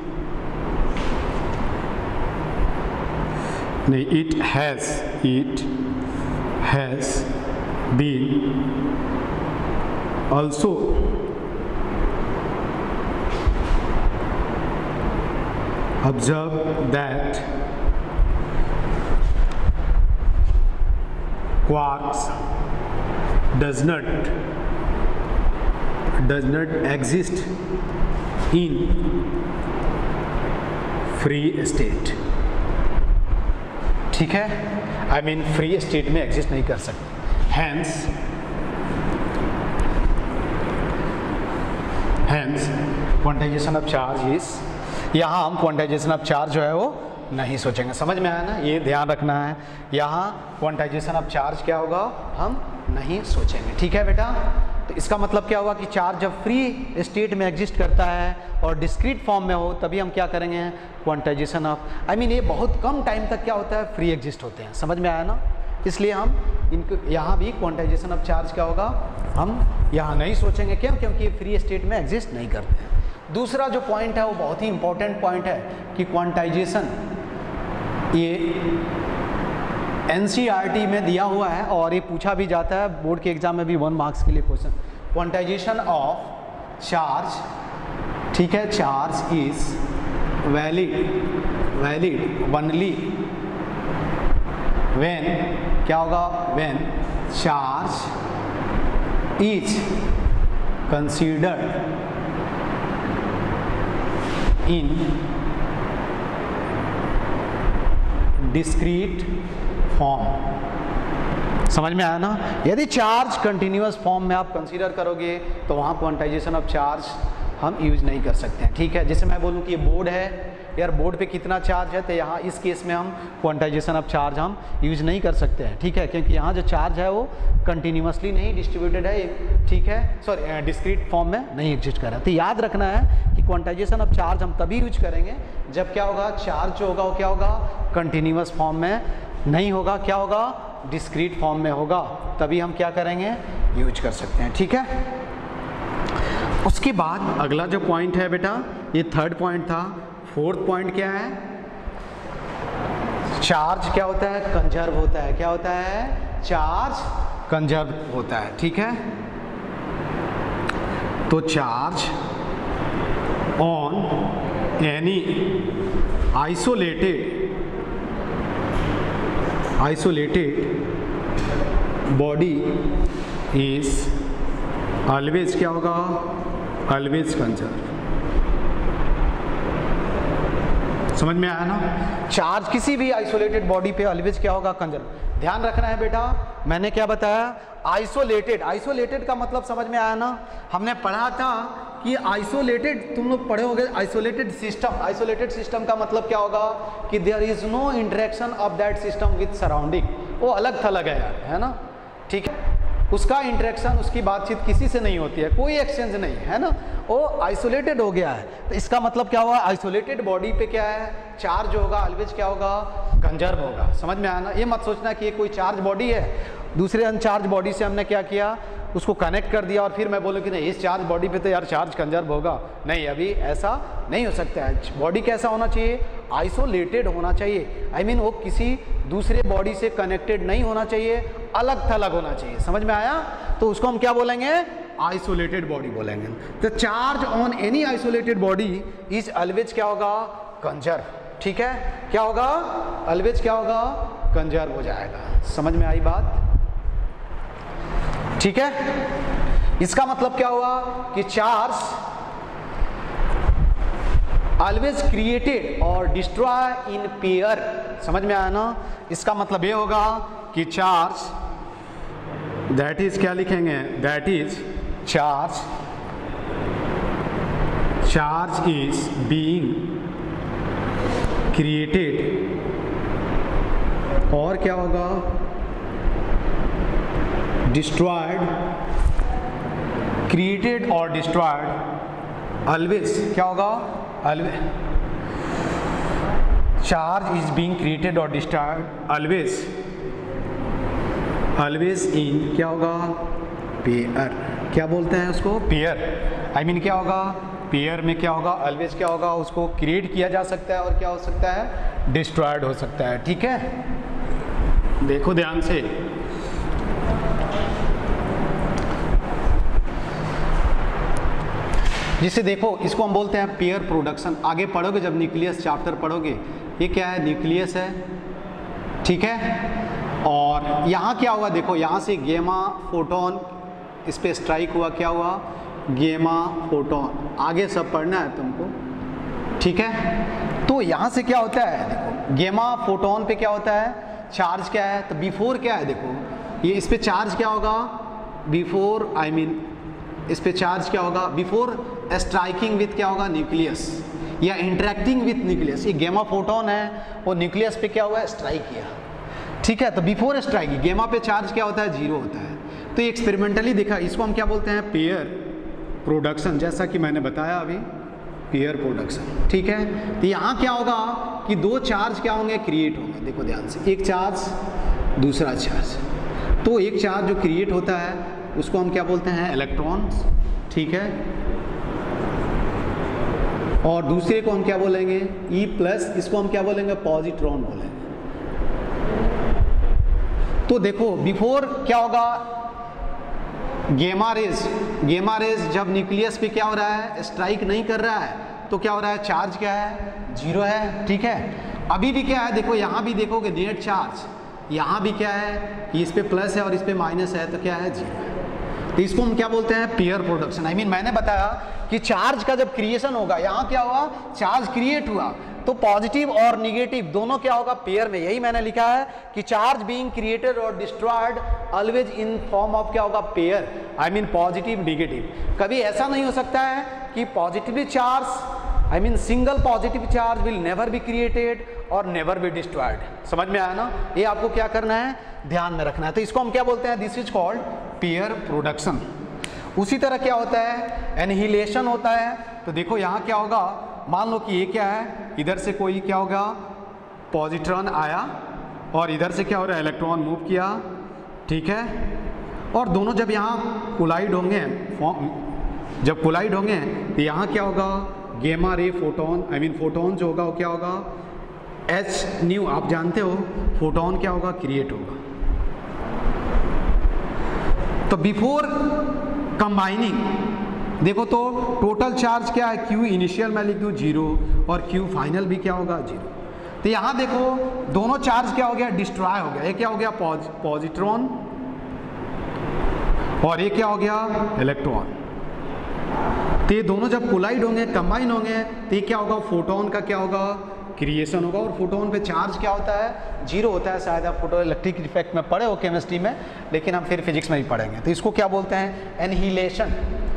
नहीं, it has been also observe that quarks does not exist in free state। ठीक है, I mean फ्री स्टेट में एग्जिस्ट नहीं कर सकते। Hence quantization of charge is, यहाँ हम क्वांटाइजेशन ऑफ चार्ज जो है वो नहीं सोचेंगे। समझ में आया ना? ये ध्यान रखना है, यहाँ क्वांटाइजेशन ऑफ चार्ज क्या होगा, हम नहीं सोचेंगे। ठीक है बेटा, तो इसका मतलब क्या हुआ कि चार्ज जब फ्री स्टेट में एग्जिस्ट करता है और डिस्क्रीट फॉर्म में हो, तभी हम क्या करेंगे, क्वांटाइजेशन ऑफ, ये बहुत कम टाइम तक क्या होता है, फ्री एग्जिस्ट होते हैं। समझ में आया ना? इसलिए हम इनको यहाँ भी क्वांटाइजेशन ऑफ चार्ज क्या होगा, हम यहाँ नहीं सोचेंगे। क्यों? क्योंकि ये फ्री स्टेट में एग्जिस्ट नहीं करते हैं। दूसरा जो पॉइंट है वो बहुत ही इंपॉर्टेंट पॉइंट है कि क्वांटाइजेशन, ये एनसीईआरटी में दिया हुआ है और ये पूछा भी जाता है बोर्ड के एग्जाम में भी 1 मार्क्स के लिए क्वेश्चन। क्वांटाइजेशन ऑफ चार्ज, ठीक है, charge is valid only when, क्या होगा, when charge is considered in discrete form. समझ में आया ना? यदि चार्ज कंटिन्यूअस फॉर्म में आप कंसीडर करोगे तो वहाँ क्वांटाइजेशन ऑफ चार्ज हम यूज नहीं कर सकते हैं। ठीक है, जैसे मैं बोलूँ कि ये बोर्ड है, यार बोर्ड पे कितना चार्ज है, तो यहाँ इस केस में हम क्वांटाइजेशन ऑफ चार्ज हम यूज नहीं कर सकते हैं, ठीक है, क्योंकि यहाँ जो चार्ज है वो कंटिन्यूसली नहीं डिस्ट्रीब्यूटेड है, ठीक है, सॉरी डिस्क्रीट फॉर्म में नहीं एग्जिस्ट कर रहा है। तो याद रखना है कि क्वांटाइजेशन ऑफ चार्ज हम तभी यूज करेंगे जब क्या होगा, चार्ज जो होगा वो क्या होगा, कंटिन्यूस फॉर्म में नहीं होगा, क्या होगा, डिस्क्रीट फॉर्म में होगा, तभी हम क्या करेंगे, यूज कर सकते हैं, ठीक है। उसके बाद अगला जो पॉइंट है बेटा, ये थर्ड पॉइंट था। फोर्थ पॉइंट क्या है, चार्ज क्या होता है, कंजर्व होता है, क्या होता है, चार्ज कंजर्व होता है, ठीक है। तो charge on any isolated body is always क्या होगा, ऑलवेज कंजर्व। समझ में आया ना, चार्ज किसी भी आइसोलेटेड बॉडी पे ऑलवेज क्या होगा, कंजर्व। ध्यान रखना है बेटा, मैंने क्या बताया, आइसोलेटेड का मतलब समझ में आया ना, हमने पढ़ा था कि आइसोलेटेड, तुम लोग पढ़े होंगे आइसोलेटेड सिस्टम का मतलब क्या होगा कि there is no interaction of that system with surrounding, वो अलग थलग है यार, है ना, ठीक है, उसका इंटरेक्शन, उसकी बातचीत किसी से नहीं होती है, कोई एक्सचेंज नहीं है ना, वो आइसोलेटेड हो गया है। तो इसका मतलब क्या हुआ, आइसोलेटेड बॉडी पे क्या है, चार्ज होगा ऑलवेज क्या होगा, कंजर्व होगा। समझ में आया ना, ये मत सोचना कि ये कोई चार्ज बॉडी है, दूसरे अनचार्ज बॉडी से हमने क्या किया, उसको कनेक्ट कर दिया और फिर मैं बोलूँ कि नहीं इस चार्ज बॉडी पे तो यार चार्ज कंजर्व होगा, नहीं, अभी ऐसा नहीं हो सकता है। बॉडी कैसा होना चाहिए, आइसोलेटेड होना चाहिए, आई मीन वो किसी दूसरे बॉडी से कनेक्टेड नहीं होना चाहिए, अलग थलग होना चाहिए। समझ में आया, तो उसको हम क्या बोलेंगे, आइसोलेटेड बॉडी बोलेंगे। तो charge on any isolated body is always क्या होगा, कंजर्व, ठीक है, क्या होगा, ऑलवेज क्या होगा, कंजर्व हो जाएगा। समझ में आई बात, ठीक है। इसका मतलब क्या हुआ कि चार्ज ऑलवेज क्रिएटेड और डिस्ट्रॉय इन पेयर। समझ में आया ना, इसका मतलब ये होगा कि चार्ज, दैट इज क्या लिखेंगे, that is charge is being created, और क्या होगा, डिस्ट्रॉयड, क्रिएटेड और डिस्ट्रॉयड, ऑलवेज क्या होगा, always, charge is being created और डिस्ट्रॉयड ऑलवेज इन क्या होगा, पेयर, क्या बोलते हैं उसको, पेयर, आई मीन क्या होगा, पेयर में क्या होगा, ऑलवेज क्या होगा, उसको क्रिएट किया जा सकता है और क्या हो सकता है, डिस्ट्रॉयड हो सकता है, ठीक है। देखो ध्यान से, जिसे देखो इसको हम बोलते हैं पेयर प्रोडक्शन। आगे पढ़ोगे जब न्यूक्लियस चैप्टर पढ़ोगे, ये क्या है, न्यूक्लियस है, ठीक है, और यहाँ क्या हुआ, देखो यहाँ से गेमा फोटोन इस पे स्ट्राइक हुआ, क्या हुआ, गेमा फोटोन, आगे सब पढ़ना है तुमको, ठीक है। तो यहाँ से क्या होता है, देखो गेमा फोटोन पे क्या होता है, चार्ज क्या है, तो बिफोर क्या है, देखो ये इस पे चार्ज क्या होगा, बिफोर, आई मीन इस पे चार्ज क्या होगा, बिफोर स्ट्राइकिंग विथ क्या होगा, न्यूक्लियस, या इंटरेक्टिंग विथ न्यूक्लियस। ये गेमा फोटोन है, वो न्यूक्लियस पे क्या हुआ है, स्ट्राइक किया, ठीक है। तो बिफोर स्ट्राइकिंग गेमा पे चार्ज क्या होता है, जीरो होता है। तो ये एक्सपेरिमेंटली देखा, इसको हम क्या बोलते हैं, पेयर प्रोडक्शन, जैसा कि मैंने बताया अभी, पेयर प्रोडक्शन, ठीक है। तो यहाँ क्या होगा कि दो चार्ज क्या होंगे, क्रिएट होंगे। देखो ध्यान से, एक चार्ज दूसरा चार्ज, तो एक चार्ज जो क्रिएट होता है उसको हम क्या बोलते हैं, इलेक्ट्रॉन्स, ठीक है, और दूसरे को हम क्या बोलेंगे, ई प्लस, इसको हम क्या बोलेंगे, पॉजिट्रॉन बोलेंगे। तो देखो बिफोर क्या होगा, गेमा रेज जब न्यूक्लियस पे क्या हो रहा है, स्ट्राइक नहीं कर रहा है, तो क्या हो रहा है, चार्ज क्या है, जीरो है, ठीक है। अभी भी क्या है, देखो यहाँ भी देखोगे नेट चार्ज, यहाँ भी क्या है कि इस पे प्लस है और इस पे माइनस है, तो क्या है, जीरो है। तो इसको हम क्या बोलते हैं, पेयर प्रोडक्शन। आई मीन मैंने बताया कि चार्ज का जब क्रिएशन होगा, यहाँ क्या हुआ, चार्ज क्रिएट हुआ, तो पॉजिटिव और निगेटिव दोनों क्या होगा, पेयर में। यही मैंने लिखा है कि चार्ज बीइंग क्रिएटेड और destroyed always in form of क्या होगा, pair, I mean positive negative. कभी ऐसा नहीं हो सकता है कि positively charge I mean single positive charge will never be created और नेवर बी डिस्ट्रॉयड। समझ में आया ना? ये आपको क्या करना है, ध्यान में रखना है। तो इसको हम क्या बोलते हैं, this is called pair production. उसी तरह क्या होता है, एनहिलेशन होता है। तो देखो यहाँ क्या होगा, मान लो कि ये क्या है, इधर से कोई क्या होगा पॉजिट्रॉन आया और इधर से क्या हो रहा है इलेक्ट्रॉन मूव किया, ठीक है। और दोनों जब यहाँ कोलाइड होंगे, जब कोलाइड होंगे तो यहाँ क्या होगा, गेमा रे फोटोन, आई मीन फोटोन जो होगा वो क्या होगा, एच न्यू, आप जानते हो फोटोन क्या होगा, क्रिएट होगा। तो बिफोर कंबाइनिंग देखो तो टोटल चार्ज क्या है, Q इनिशियल मैं लिख दूँ 0 और Q फाइनल भी क्या होगा 0। तो यहाँ देखो दोनों चार्ज क्या हो गया, डिस्ट्रॉय हो गया। ये क्या हो गया, पॉजिट्रॉन, और ये क्या हो गया, इलेक्ट्रॉन। तो ये दोनों जब कोलाइड होंगे, कंबाइन होंगे, तो ये क्या होगा, फोटोन का क्या होगा, क्रिएशन होगा। और फोटोन पे चार्ज क्या होता है, 0 होता है। शायद आप फोटो इलेक्ट्रिक इफेक्ट में पढ़े हो केमिस्ट्री में, लेकिन हम फिर फिजिक्स में भी पढ़ेंगे। तो इसको क्या बोलते हैं, एनहिलेशन।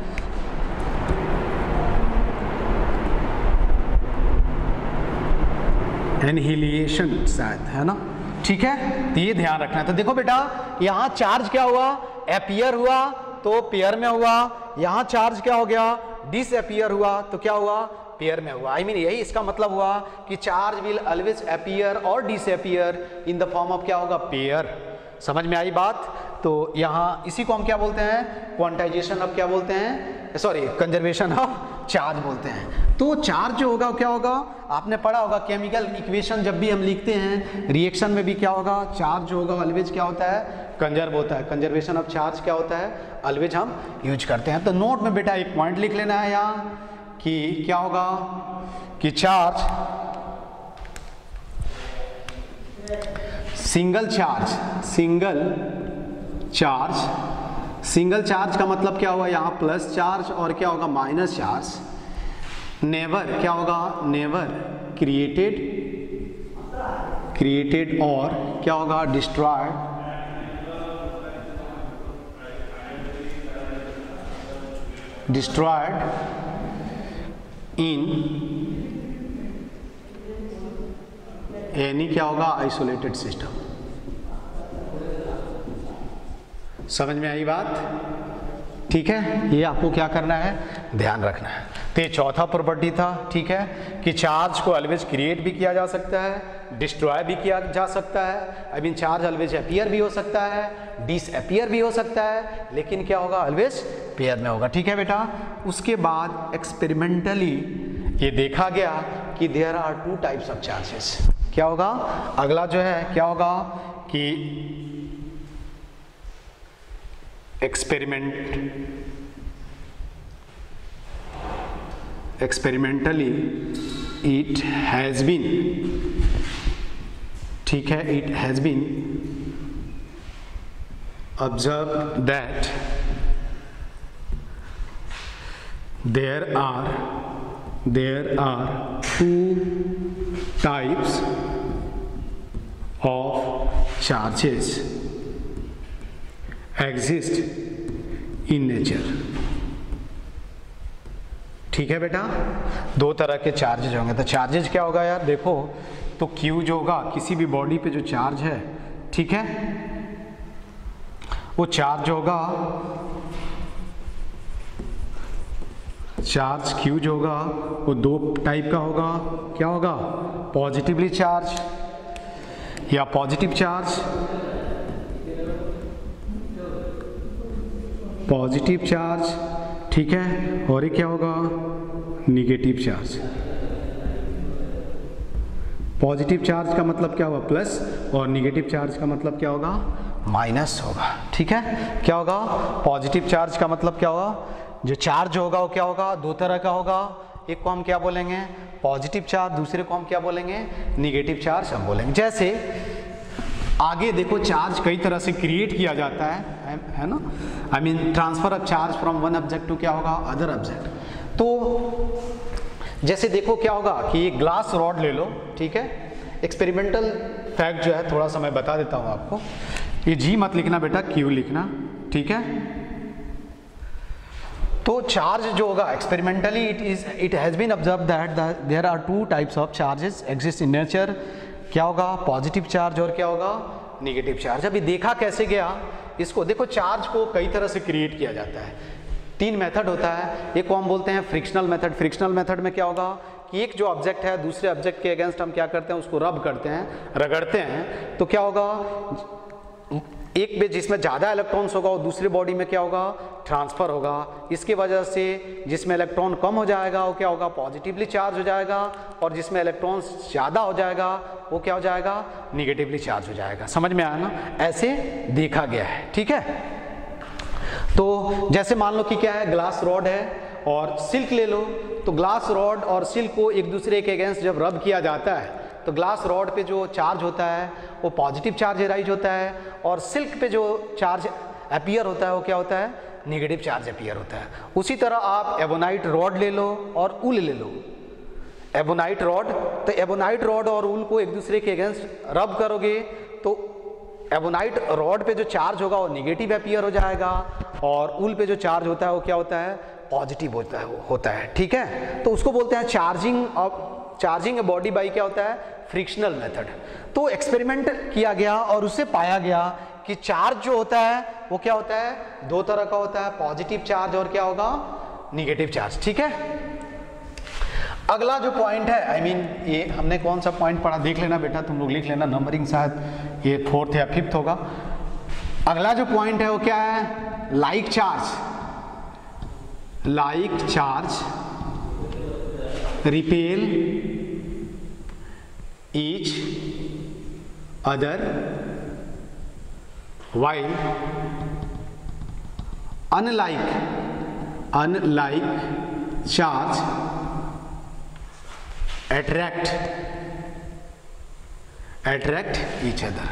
एनहिलेशन शायद है ना, ठीक है। तो ये ध्यान रखना है। तो देखो बेटा यहाँ चार्ज क्या हुआ, अपीयर हुआ तो पेयर में हुआ, यहाँ चार्ज क्या हो गया, डिसअपीयर हुआ तो क्या हुआ, पेयर में हुआ। आई मीन यही इसका मतलब हुआ कि चार्ज विल ऑलवेज अपीयर और disappear in the form of क्या होगा, पेयर। समझ में आई बात? तो यहाँ इसी को हम क्या बोलते हैं, क्वांटाइजेशन ऑफ क्या बोलते हैं, सॉरी कंजर्वेशन ऑफ चार्ज बोलते हैं। तो चार्ज जो होगा क्या होगा, आपने पढ़ा होगा केमिकल इक्वेशन जब भी हम लिखते हैं रिएक्शन में भी क्या होगा, चार्ज जो होगा ऑलवेज क्या होता है, कंजर्व होता है। कंजर्वेशन ऑफ चार्ज क्या होता है, ऑलवेज हम यूज करते हैं। तो नोट में बेटा एक पॉइंट लिख लेना है यहाँ कि क्या होगा कि चार्ज, सिंगल चार्ज का मतलब क्या हुआ, यहाँ प्लस चार्ज और क्या होगा माइनस चार्ज, नेवर क्या होगा, नेवर क्रिएटेड और क्या होगा, डिस्ट्रॉयड इन एनी क्या होगा, आइसोलेटेड सिस्टम। समझ में आई बात? ठीक है, ये आपको क्या करना है, ध्यान रखना है। तो ये चौथा प्रॉपर्टी था, ठीक है, कि चार्ज को ऑलवेज क्रिएट भी किया जा सकता है, डिस्ट्रॉय भी किया जा सकता है। I mean charge always appear भी हो सकता है, डिसअपीयर भी हो सकता है, लेकिन क्या होगा, ऑलवेज पेयर में होगा। ठीक है बेटा। उसके बाद एक्सपेरिमेंटली ये देखा गया कि there are 2 types of charges. क्या होगा, अगला जो है क्या होगा कि एक्सपेरिमेंटली इट हैज बीन, ठीक है, it has been observe that there are 2 types of charges exist in nature. ठीक है बेटा, 2 तरह के चार्जेज होंगे। तो चार्जेज क्या होगा यार, देखो तो Q जो होगा किसी भी बॉडी पे जो चार्ज है, ठीक है, वो चार्ज होगा, चार्ज Q जो होगा वो 2 टाइप का होगा। क्या होगा, पॉजिटिवली चार्ज या पॉजिटिव चार्ज, ठीक है, और ये क्या होगा, निगेटिव चार्ज। पॉजिटिव चार्ज का मतलब क्या होगा, प्लस, और निगेटिव चार्ज का मतलब क्या होगा, माइनस होगा। ठीक है, क्या होगा, पॉजिटिव चार्ज का मतलब क्या होगा, जो चार्ज होगा वो क्या होगा, 2 तरह का होगा। एक को हम क्या बोलेंगे, पॉजिटिव चार्ज, दूसरे को हम क्या बोलेंगे, निगेटिव चार्ज हम बोलेंगे। जैसे आगे देखो चार्ज कई तरह से क्रिएट किया जाता है ना, I mean transfer of charge from one object to क्या होगा, अदर ऑब्जेक्ट। तो जैसे देखो क्या होगा कि ये ग्लास रॉड ले लो, ठीक है, एक्सपेरिमेंटल फैक्ट जो है थोड़ा सा मैं बता देता हूँ आपको। ये G मत लिखना बेटा, Q लिखना, ठीक है। तो चार्ज जो होगा experimentally it has been observe that there are two types of charges exist in nature. क्या होगा? पॉजिटिव चार्ज और क्या होगा? Negative charge. अभी देखा कैसे गया इसको, देखो चार्ज को कई तरह से क्रिएट किया जाता है। 3 मेथड होता है। एक को हम बोलते हैं फ्रिक्शनल मेथड। फ्रिक्शनल मेथड में क्या होगा कि एक जो ऑब्जेक्ट है दूसरे ऑब्जेक्ट के अगेंस्ट हम क्या करते हैं, उसको रब करते हैं, रगड़ते हैं। तो क्या होगा, एक में जिसमें ज़्यादा इलेक्ट्रॉन्स होगा वो दूसरी बॉडी में क्या होगा, ट्रांसफ़र होगा। इसकी वजह से जिसमें इलेक्ट्रॉन कम हो जाएगा वो क्या होगा, पॉजिटिवली चार्ज हो जाएगा, और जिसमें इलेक्ट्रॉन्स ज़्यादा हो जाएगा वो क्या हो जाएगा, निगेटिवली चार्ज हो जाएगा। समझ में आया ना? ऐसे देखा गया है। ठीक है, तो जैसे मान लो कि क्या है, ग्लास रॉड है और सिल्क ले लो। तो ग्लास रॉड और सिल्क को एक दूसरे के अगेंस्ट जब रब किया जाता है तो ग्लास रॉड पे जो चार्ज होता है वो पॉजिटिव चार्ज एराइज होता है, और सिल्क पे जो चार्ज अपीयर होता है वो क्या होता है, नेगेटिव चार्ज अपीयर होता है। उसी तरह आप एबोनाइट रॉड ले लो और ऊल ले लो। एबोनाइट रॉड, तो एबोनाइट रॉड और ऊल को एक दूसरे के अगेंस्ट रब करोगे तो एबोनाइट रॉड पे जो चार्ज होगा वो नेगेटिव अपीयर हो जाएगा, और ऊल पे जो चार्ज होता है वो क्या होता है, पॉजिटिव होता है। ठीक है, तो उसको बोलते हैं चार्जिंग ए बॉडी बाई क्या होता है, फ्रिक्शनल मेथड। तो एक्सपेरिमेंट किया गया और उससे पाया गया कि चार्ज जो होता है वो क्या होता है, 2 तरह का होता है, पॉजिटिव चार्ज और क्या होगा, निगेटिव चार्ज। ठीक है, अगला जो पॉइंट है, ये हमने कौन सा पॉइंट पढ़ा देख लेना बेटा, तुम लोग लिख लेना, नंबरिंग शायद ये 4th या 5th होगा। अगला जो पॉइंट है वो क्या है, like charge repel each other while unlike charge attract each other।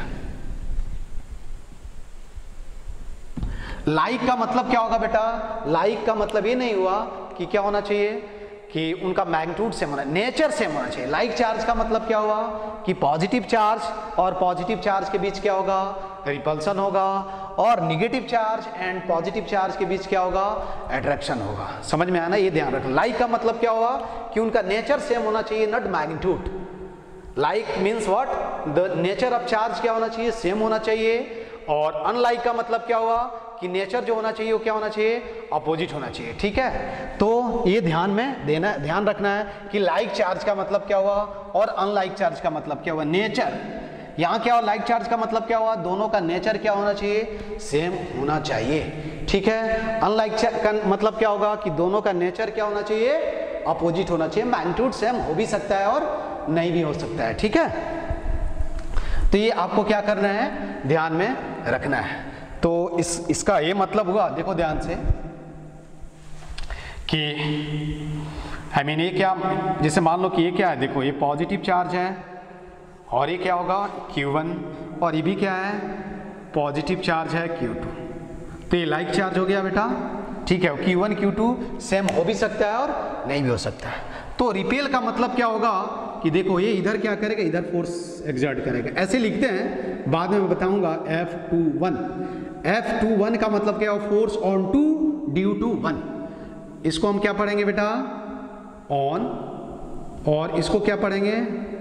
Like का मतलब क्या होगा बेटा, लाइक का मतलब ये नहीं हुआ कि क्या होना चाहिए कि उनका मैग्नीट्यूड सेम होना, नेचर सेम होना चाहिए। लाइक चार्ज का मतलब क्या हुआ कि पॉजिटिव चार्ज और पॉजिटिव चार्ज के बीच क्या होगा, रिपल्सन होगा, और negative charge and positive charge के बीच क्या होगा, अट्रैक्शन होगा। समझ में आना, ये ध्यान रखना। लाइक का मतलब क्या होगा कि उनका नेचर सेम होना चाहिए, not magnitude. Like means what, the nature of charge क्या होना चाहिए, सेम होना चाहिए। और अनलाइक का मतलब क्या हुआ कि नेचर जो होना चाहिए वो क्या होना चाहिए, अपोजिट होना चाहिए। ठीक है, तो ये ध्यान रखना है कि लाइक चार्ज का मतलब क्या हुआ और अनलाइक चार्ज का मतलब क्या हुआ, नेचर। यहाँ क्या हुआ, लाइक चार्ज का मतलब क्या हुआ, दोनों का नेचर क्या होना चाहिए, सेम होना चाहिए। ठीक है, अनलाइक का मतलब क्या होगा कि दोनों का नेचर क्या होना चाहिए, अपोजिट होना चाहिए। मैग्नीट्यूड सेम हो भी सकता है और नहीं भी हो सकता है। ठीक है, तो ये आपको क्या करना है, ध्यान में रखना है। तो इसका ये मतलब हुआ, देखो ध्यान से, कि ये क्या, जैसे मान लो कि ये क्या है, देखो ये पॉजिटिव चार्ज है और ये क्या होगा, Q1, और ये भी क्या है, पॉजिटिव चार्ज है Q2। तो ये लाइक चार्ज हो गया बेटा। ठीक है, Q1 Q2 सेम हो भी सकता है और नहीं भी हो सकता है। तो रिपेल का मतलब क्या होगा कि देखो ये इधर क्या करेगा, इधर फोर्स एक्सर्ट करेगा। ऐसे लिखते हैं, बाद में मैं बताऊंगा। F21 का मतलब क्या है, force on two due to 1। इसको हम क्या पढ़ेंगे बेटा, ऑन, और इसको क्या पढ़ेंगे,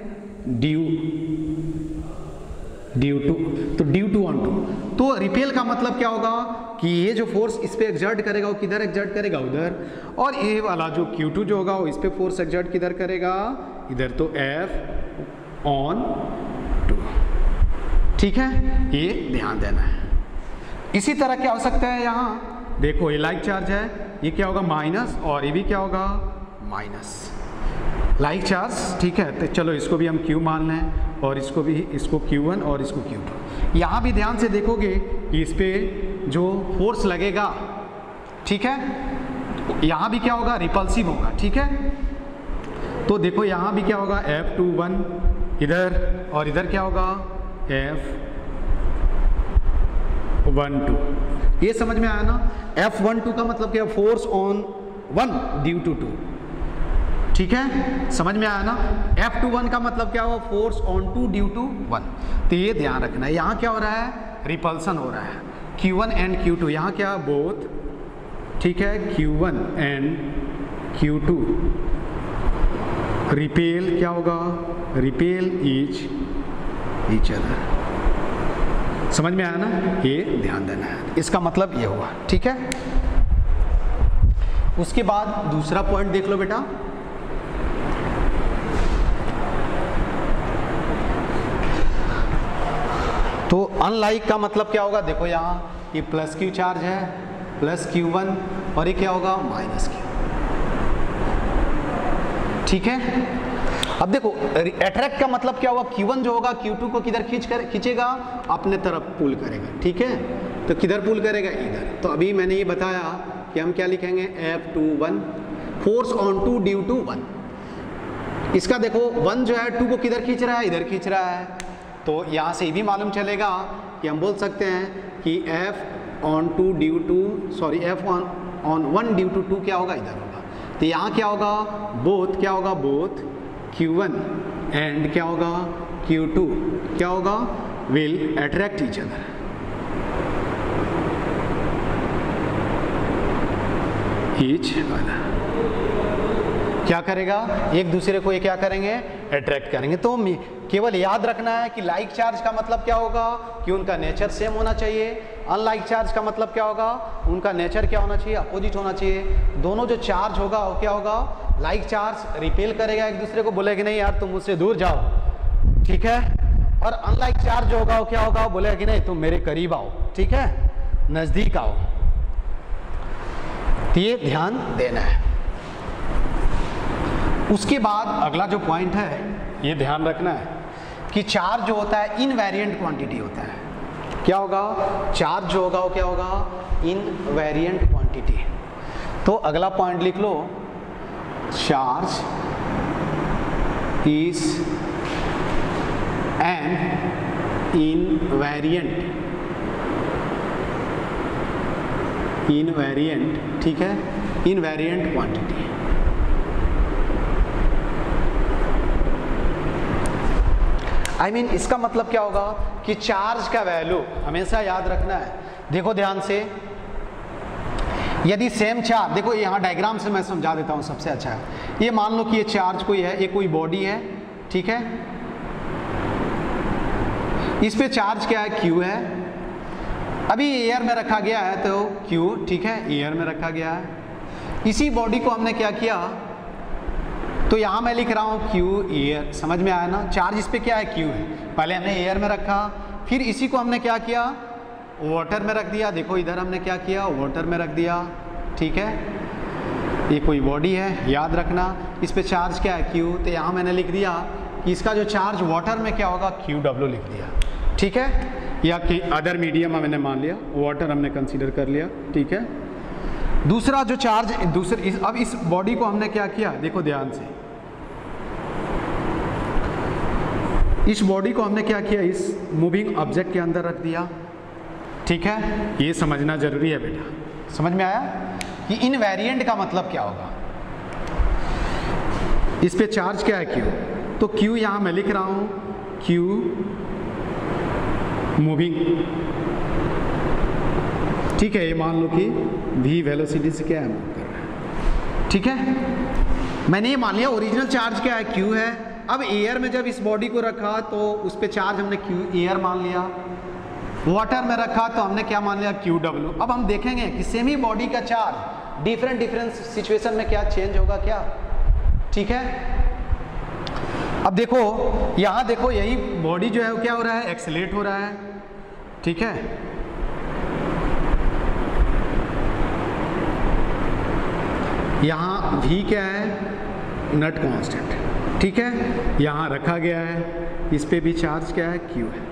ड्यू टू, तो ड्यू टू ऑन टू। तो रिपेल का मतलब क्या होगा कि ये जो फोर्स इस पे एक्सर्ट करेगा वो किधर एक्सर्ट करेगा, उधर, और ये वाला जो Q2 जो होगा वो इस पे फोर्स एक्सर्ट किधर करेगा, इधर। तो F ऑन टू। ठीक है, ये ध्यान देना है। इसी तरह क्या हो सकता है, यहाँ देखो ये लाइक चार्ज है, ये क्या होगा, माइनस, और ये भी क्या होगा, माइनस, लाइक चार्ज। ठीक है, तो चलो इसको भी हम Q मान लें, और इसको भी, इसको Q1 और इसको Q2। यहाँ भी ध्यान से देखोगे कि इस पे जो फोर्स लगेगा, ठीक है, यहाँ भी क्या होगा, रिपल्सिव होगा। ठीक है, तो देखो यहाँ भी क्या होगा, F21 इधर, और इधर क्या होगा, F12। ये समझ में आया ना। F12 का मतलब क्या, फोर्स ऑन 1 ड्यू टू 2। ठीक है, समझ में आया ना। F21 का मतलब क्या हुआ, फोर्स ऑन 2 ड्यू टू 1। तो ये ध्यान रखना है। यहाँ क्या हो रहा है, रिपल्सन हो रहा है, Q1 एंड Q2। यहाँ क्या, बोथ ठीक है, Q1 एंड Q2 रिपेल क्या होगा, रिपेल ईच अदर। समझ में आया ना, ये ध्यान देना है, इसका मतलब ये हुआ। ठीक है, उसके बाद दूसरा पॉइंट देख लो बेटा, तो अनलाइक का मतलब क्या होगा, देखो यहाँ ये प्लस क्यू चार्ज है, प्लस Q1 और ये क्या होगा माइनस Q। ठीक है, अब देखो अट्रैक्ट का मतलब क्या होगा, Q1 जो होगा Q2 को किधर खींचेगा, अपने तरफ पुल करेगा। ठीक है, तो किधर पुल करेगा, इधर। तो अभी मैंने ये बताया कि हम क्या लिखेंगे, F21 force on two due to 1। इसका देखो 1 जो है 2 को किधर खींच रहा है, इधर खींच रहा है। तो यहाँ से ये भी मालूम चलेगा कि हम बोल सकते हैं कि F ऑन 1 ड्यू टू 2 क्या होगा, इधर होगा। तो यहाँ क्या होगा, बोथ क्या होगा, बोथ Q1 एंड क्या होगा Q2 क्या होगा, विल अट्रैक्ट ईच अदर। क्या करेगा, एक दूसरे को ये क्या करेंगे, अट्रैक्ट करेंगे। तो केवल याद रखना है कि लाइक चार्ज का मतलब क्या होगा कि उनका नेचर सेम होना चाहिए, अनलाइक चार्ज का मतलब क्या होगा, उनका नेचर क्या होना चाहिए, अपोजिट होना चाहिए। दोनों जो चार्ज होगा वो क्या होगा, लाइक चार्ज रिपेल करेगा एक दूसरे को, बोलेगा नहीं यार तुम मुझसे दूर जाओ। ठीक है, और अनलाइक चार्ज जो होगा वो क्या होगा, बोलेगा कि नहीं तुम मेरे करीब आओ। ठीक है, नजदीक आओ। ये ध्यान देना है। उसके बाद अगला जो पॉइंट है ये ध्यान रखना है कि चार्ज जो होता है इनवेरिएंट क्वांटिटी होता है। क्या होगा, चार्ज जो होगा वो क्या होगा, इनवेरिएंट क्वांटिटी। तो अगला पॉइंट लिख लो, चार्ज इज एन इनवेरिएंट, ठीक है, इनवेरिएंट क्वांटिटी। I mean, इसका मतलब क्या होगा कि चार्ज का वैल्यू हमेशा याद रखना है। देखो ध्यान से, यदि सेम चार्ज, देखो यहाँ डायग्राम से मैं समझा देता हूँ सबसे अच्छा है। ये मान लो कि ये चार्ज कोई है, ये कोई बॉडी है, ठीक है, इस पे चार्ज क्या है, Q है। अभी एयर में रखा गया है तो Q, ठीक है, एयर में रखा गया है। इसी बॉडी को हमने क्या किया, तो यहाँ मैं लिख रहा हूँ Q एयर। समझ में आया ना, चार्ज इस पे क्या है, Q है। पहले हमने एयर में रखा, फिर इसी को हमने क्या किया, वाटर में रख दिया। देखो इधर हमने क्या किया, वाटर में रख दिया। ठीक है, ये कोई बॉडी है, याद रखना इस पे चार्ज क्या है, Q। तो यहाँ मैंने लिख दिया कि इसका जो चार्ज वाटर में क्या होगा, QW लिख दिया। ठीक है, या कि अदर मीडियम मैंने मान लिया, वाटर हमने कंसीडर कर लिया। ठीक है, दूसरा जो चार्ज अब इस बॉडी को हमने क्या किया, देखो ध्यान से, इस बॉडी को हमने क्या किया, इस मूविंग ऑब्जेक्ट के अंदर रख दिया। ठीक है, ये समझना जरूरी है बेटा। समझ में आया कि इनवेरिएंट का मतलब क्या होगा। इस पे चार्ज क्या है, Q। तो Q यहां मैं लिख रहा हूं, Q मूविंग। ठीक है, ये मान लो कि v वेलोसिटी से क्या है, मूव कर रहा है। ठीक है, मैंने ये मान लिया ओरिजिनल चार्ज क्या है, Q है। अब एयर में जब इस बॉडी को रखा तो उस पे चार्ज हमने Q एयर मान लिया। वाटर में रखा तो हमने क्या मान लिया, QW। अब हम देखेंगे कि सेम ही बॉडी का चार्ज डिफरेंट सिचुएशन में क्या चेंज होगा क्या। ठीक है, अब देखो यहाँ देखो, यही बॉडी जो है वो क्या हो रहा है, एक्सेलरेट हो रहा है। ठीक है, यहाँ V क्या है, नट कांस्टेंट। ठीक है, यहाँ रखा गया है, इस पे भी चार्ज क्या है, Q है।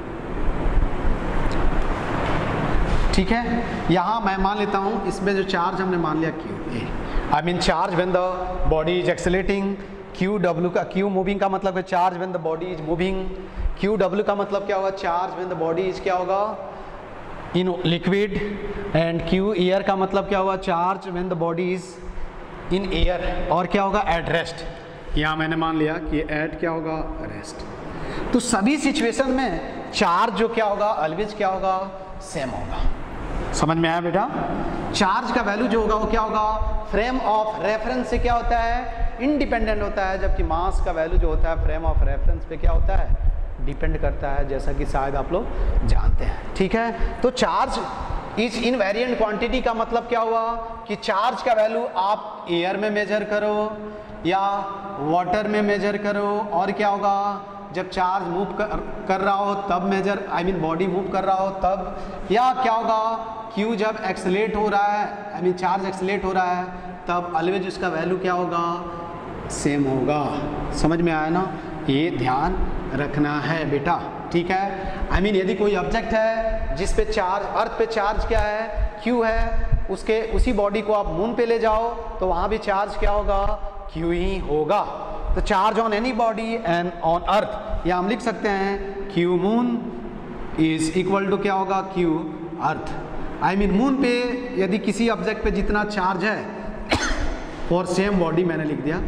ठीक है, यहाँ मैं मान लेता हूँ इसमें जो चार्ज हमने मान लिया Q। I mean charge when the body is accelerating, QW का, Q मूविंग का मतलब है charge when the body is moving. QW का मतलब क्या होगा, charge when the body is क्या होगा, in liquid. And Q air का मतलब क्या होगा, charge when the body is in air. और क्या होगा, एट रेस्ट। यहाँ मैंने मान लिया कि एट क्या होगा, रेस्ट। तो सभी सिचुएशन में चार्ज जो क्या होगा, ऑलवेज क्या होगा, सेम होगा। समझ में आया बेटा। चार्ज का वैल्यू जो होगा वो क्या होगा, फ्रेम ऑफ रेफरेंस से क्या होता है, इंडिपेंडेंट होता है, जबकि मास का वैल्यू जो होता है फ्रेम ऑफ रेफरेंस पे क्या होता है, डिपेंड करता है, जैसा कि शायद आप लोग जानते हैं। ठीक है, तो चार्ज इज इनवेरिएंट क्वांटिटी का मतलब क्या हुआ कि चार्ज का वैल्यू आप एयर में मेजर करो या वाटर में मेजर करो, और क्या होगा, जब चार्ज मूव कर रहा हो तब measure, I mean body move कर रहा हो तब, या क्या होगा, क्यू जब एक्सेलेरेट हो रहा है, आई मीन चार्ज एक्सेलेरेट हो रहा है तब ऑलवेज उसका वैल्यू क्या होगा, सेम होगा। समझ में आया ना, ये ध्यान रखना है बेटा। ठीक है, आई मीन यदि कोई ऑब्जेक्ट है जिस पे चार्ज, अर्थ पे चार्ज क्या है, क्यू है, उसके उसी बॉडी को आप मून पे ले जाओ तो वहाँ भी चार्ज क्या होगा, क्यू ही होगा। तो charge on any body and on earth, या हम लिख सकते हैं Q moon is equal to क्या होगा, Q earth. I mean moon पे यदि किसी ऑब्जेक्ट पे जितना चार्ज है फॉर सेम बॉडी, मैंने लिख दिया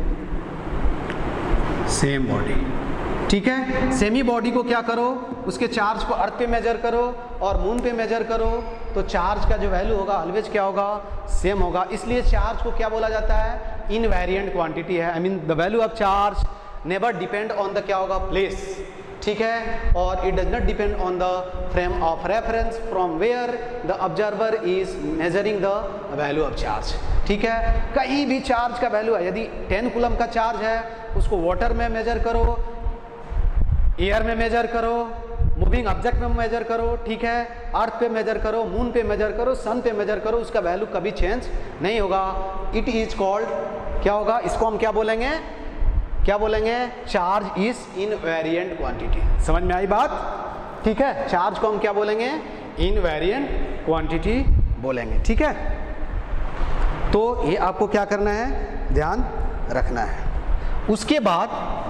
सेम बॉडी। ठीक है, सेमी बॉडी को क्या करो, उसके चार्ज को अर्थ पे मेजर करो और मून पे मेजर करो, तो चार्ज का जो वैल्यू होगा ऑलवेज क्या होगा, सेम होगा। इसलिए चार्ज को क्या बोला जाता है, इनवेरिएंट क्वांटिटी है। I mean the value of charge never depend on the क्या होगा, प्लेस। ठीक है, और it does not depend on the frame of reference from where the observer is measuring the value of charge. ठीक है, कहीं भी चार्ज का वैल्यू है, यदि 10 कूलम का चार्ज है उसको वाटर में मेजर करो, एयर में मेजर करो, मूविंग ऑब्जेक्ट में मेजर करो, ठीक है, अर्थ पे मेजर करो, मून पे मेजर करो, सन पे मेजर करो, उसका वैल्यू कभी चेंज नहीं होगा। इट इज कॉल्ड क्या होगा, इसको हम क्या बोलेंगे, क्या बोलेंगे, चार्ज इज इनवेरिएंट क्वांटिटी। समझ में आई बात। ठीक है, चार्ज को हम क्या बोलेंगे, इनवेरिएंट क्वांटिटी बोलेंगे। ठीक है, तो ये आपको क्या करना है, ध्यान रखना है। उसके बाद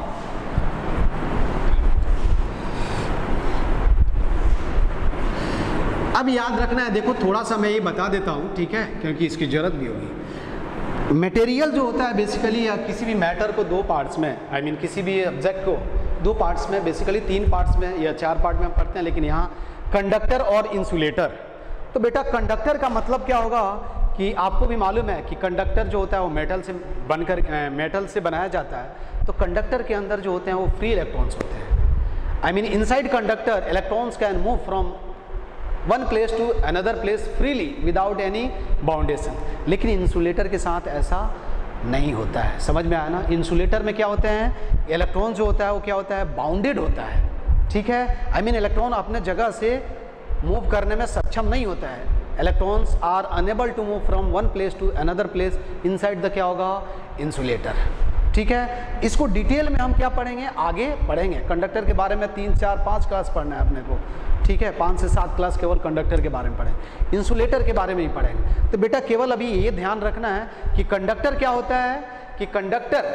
अब याद रखना है, देखो थोड़ा सा मैं ये बता देता हूँ, ठीक है, क्योंकि इसकी जरूरत भी होगी। मटेरियल जो होता है बेसिकली, या किसी भी मैटर को दो पार्ट्स में, आई मीन किसी भी ऑब्जेक्ट को दो पार्ट्स में, बेसिकली 3 पार्ट्स में या 4 पार्ट में हम पढ़ते हैं, लेकिन यहाँ कंडक्टर और इंसुलेटर। तो बेटा कंडक्टर का मतलब क्या होगा कि आपको भी मालूम है कि कंडक्टर जो होता है वो मेटल से बनाया जाता है। तो कंडक्टर के अंदर जो होते हैं वो फ्री इलेक्ट्रॉन्स होते हैं। I mean inside conductor electrons can move from one place to another place freely without any boundation. लेकिन इंसुलेटर के साथ ऐसा नहीं होता है। समझ में आया ना, इंसुलेटर में क्या होते हैं, इलेक्ट्रॉन जो होता है वो क्या होता है, बाउंडेड होता है। ठीक है, आई मीन इलेक्ट्रॉन अपने जगह से मूव करने में सक्षम नहीं होता है। Electrons are unable to move from one place to another place inside the क्या होगा, इंसुलेटर। ठीक है, इसको डिटेल में हम क्या पढ़ेंगे, आगे पढ़ेंगे। कंडक्टर के बारे में 3, 4, 5 क्लास पढ़ना है अपने को। ठीक है, 5 से 7 क्लास केवल कंडक्टर के बारे में पढ़ेंगे, इंसुलेटर के बारे में ही पढ़ेंगे। तो बेटा केवल अभी ये ध्यान रखना है कि कंडक्टर क्या होता है, कि कंडक्टर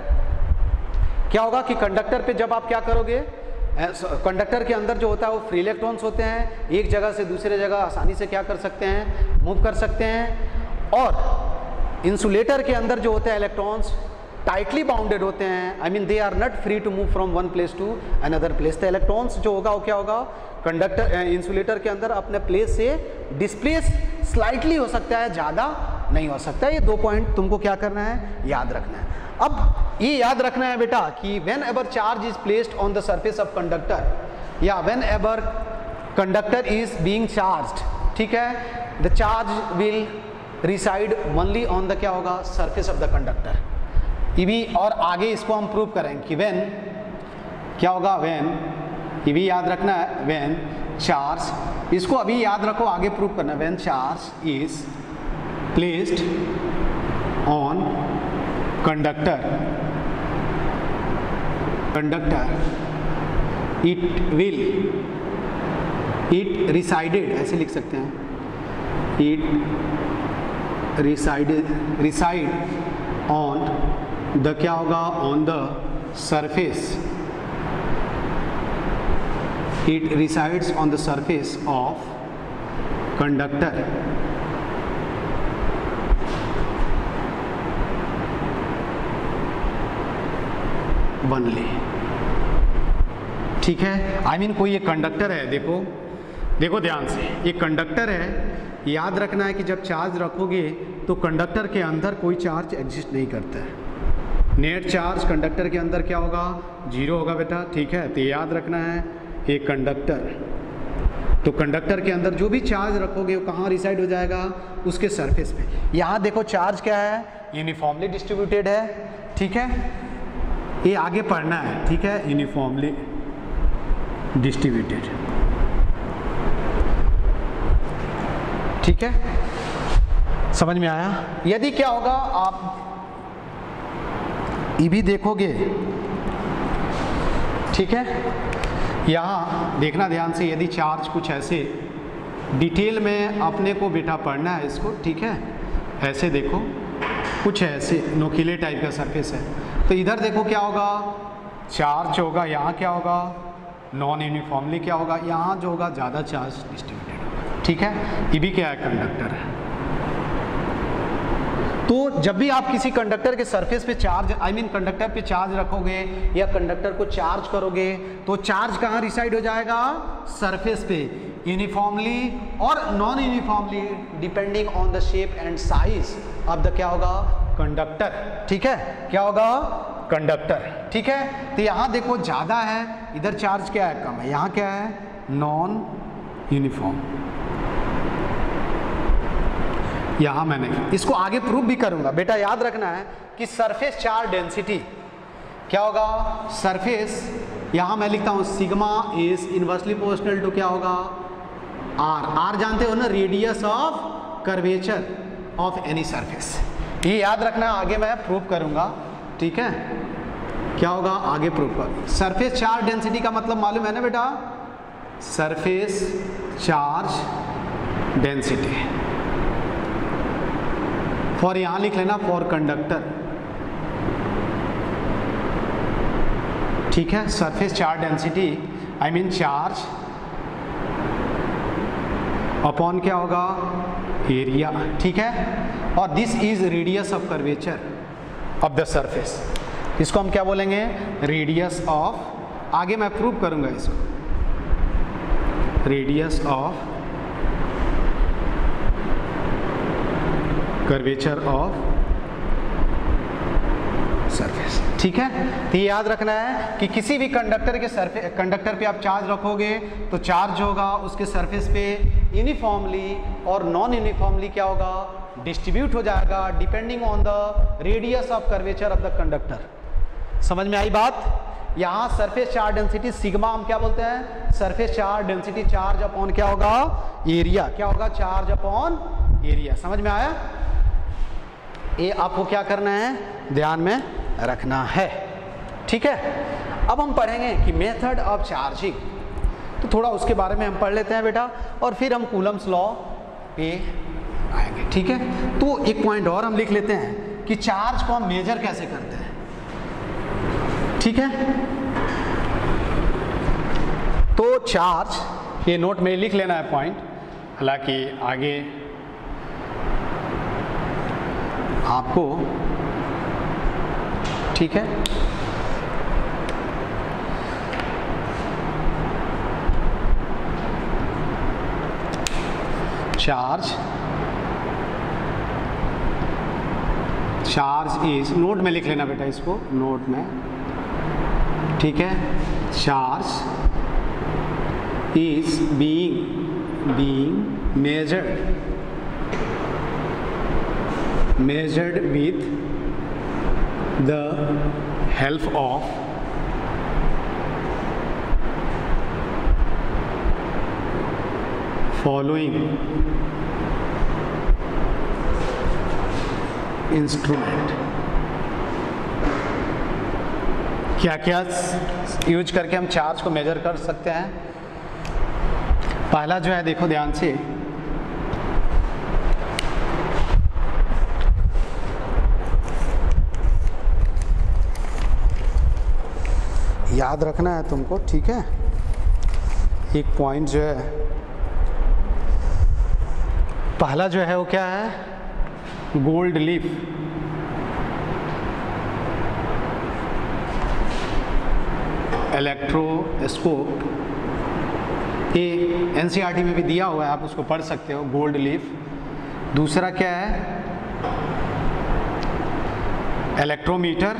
क्या होगा, कि कंडक्टर पे जब आप क्या करोगे, कंडक्टर के अंदर जो होता है वो फ्री इलेक्ट्रॉन्स होते हैं, एक जगह से दूसरे जगह आसानी से क्या कर सकते हैं, मूव कर सकते हैं। और इंसुलेटर के अंदर जो होते हैं इलेक्ट्रॉन्स टाइटली बाउंडेड होते हैं। I mean they are not free to move from one place to another place. तो इलेक्ट्रॉन्स जो होगा वो क्या होगा, कंडक्टर इंसुलेटर के अंदर अपने प्लेस से डिस्प्लेस स्लाइटली हो सकता है, ज़्यादा नहीं हो सकता। ये 2 पॉइंट तुमको क्या करना है, याद रखना है। अब ये याद रखना है बेटा कि whenever charge is placed on the surface of conductor या whenever conductor is being charged, ठीक है, the charge will reside only on the क्या होगा, सरफेस ऑफ द कंडक्टर। ये भी और आगे इसको हम प्रूव करेंगे कि वेन क्या होगा, वेन, ये भी याद रखना है, वेन चार्ज, इसको अभी याद रखो, आगे प्रूव करना है। When charge is placed on conductor it resided, ऐसे लिख सकते हैं, इट रिसाइड ऑन द क्या होगा, on the surface, it resides on the surface of conductor only. ठीक है, आई मीन कोई ये कंडक्टर है, देखो देखो ध्यान से, ये कंडक्टर है, याद रखना है कि जब चार्ज रखोगे तो कंडक्टर के अंदर कोई चार्ज एग्जिस्ट नहीं करता है। नेट चार्ज कंडक्टर के अंदर क्या होगा, 0 होगा बेटा, ठीक है। तो याद रखना है ये कंडक्टर, तो कंडक्टर के अंदर जो भी चार्ज रखोगे वो कहाँ रिसाइड हो जाएगा, उसके सरफेस पे। यहाँ देखो चार्ज क्या है, यूनिफॉर्मली डिस्ट्रीब्यूटेड है, ठीक है। ये आगे पढ़ना है, ठीक है, यूनिफॉर्मली डिस्ट्रीब्यूटेड, ठीक है, समझ में आया। यदि क्या होगा, आप ये भी देखोगे, ठीक है, यहाँ देखना ध्यान से, यदि चार्ज कुछ ऐसे डिटेल में अपने को बेटा पढ़ना है इसको, ठीक है, ऐसे देखो, कुछ ऐसे नोकीले टाइप का सरफेस है, तो इधर देखो क्या होगा, चार्ज होगा, यहाँ क्या होगा, नॉन यूनिफॉर्मली क्या होगा, यहाँ जो होगा ज़्यादा चार्ज डिस्ट्रीब्यूटेड होगा, ठीक है। ये भी क्या है, कंडक्टर है। तो जब भी आप किसी कंडक्टर के सरफेस पे चार्ज, कंडक्टर पे चार्ज रखोगे या कंडक्टर को चार्ज करोगे, तो चार्ज कहाँ रिसाइड हो जाएगा, सरफेस पे, यूनिफॉर्मली और non uniformly depending on the shape and size of the क्या होगा, कंडक्टर, ठीक है, क्या होगा, कंडक्टर, ठीक है। तो यहाँ देखो ज़्यादा है, इधर चार्ज क्या है, कम है, यहाँ क्या है, नॉन यूनिफॉर्म। यहाँ मैंने इसको आगे प्रूव भी करूंगा बेटा, याद रखना है कि सरफेस चार्ज डेंसिटी क्या होगा, सरफेस, यहाँ मैं लिखता हूँ sigma is inversely proportional to क्या होगा, आर। आर जानते हो ना, radius of curvature of any surface. ये याद रखना, आगे मैं प्रूव करूंगा, ठीक है, क्या होगा, आगे प्रूव कर। सरफेस चार्ज डेंसिटी का मतलब मालूम है ना बेटा, सरफेस चार्ज डेंसिटी, फॉर यहाँ लिख लेना, फॉर कंडक्टर, ठीक है। Surface charge density charge upon क्या होगा, एरिया, ठीक है। और this is radius of curvature of the surface, इसको हम क्या बोलेंगे, रेडियस ऑफ, आगे मैं प्रूव करूंगा इसको, radius of curvature of surface, ठीक है। तो ये याद रखना है कि किसी भी कंडक्टर के सरफेस, कंडक्टर पे आप चार्ज रखोगे तो चार्ज होगा उसके सरफेस पे यूनिफॉर्मली और नॉन यूनिफॉर्मली क्या होगा, डिस्ट्रीब्यूट हो जाएगा depending on the radius of curvature of the conductor. समझ में आई बात। यहाँ सरफेस चार्ज डेंसिटी सिग्मा हम क्या बोलते हैं, surface charge density, charge upon क्या होगा, एरिया, क्या होगा, चार्ज अपॉन एरिया। समझ में आया। ये आपको क्या करना है, ध्यान में रखना है, ठीक है। अब हम पढ़ेंगे कि मेथड ऑफ चार्जिंग, तो थोड़ा उसके बारे में हम पढ़ लेते हैं बेटा, और फिर हम कूलम्स लॉ पे आएंगे, ठीक है। तो एक पॉइंट और हम लिख लेते हैं कि चार्ज को हम मेजर कैसे करते हैं, ठीक है। तो चार्ज, ये नोट में लिख लेना है पॉइंट, हालांकि आगे आपको, ठीक है। चार्ज इज, नोट में लिख लेना बेटा इसको, नोट में, ठीक है। Charge is being measured with the help of following instrument। क्या क्या यूज करके हम चार्ज को मेजर कर सकते हैं। पहला जो है देखो ध्यान से, याद रखना है तुमको, ठीक है। एक पॉइंट जो है, पहला जो है वो क्या है, गोल्ड लीफ, इलेक्ट्रोस्कोप ये एनसीईआरटी में भी दिया हुआ है, आप उसको पढ़ सकते हो, गोल्ड लीफ। दूसरा क्या है, इलेक्ट्रोमीटर।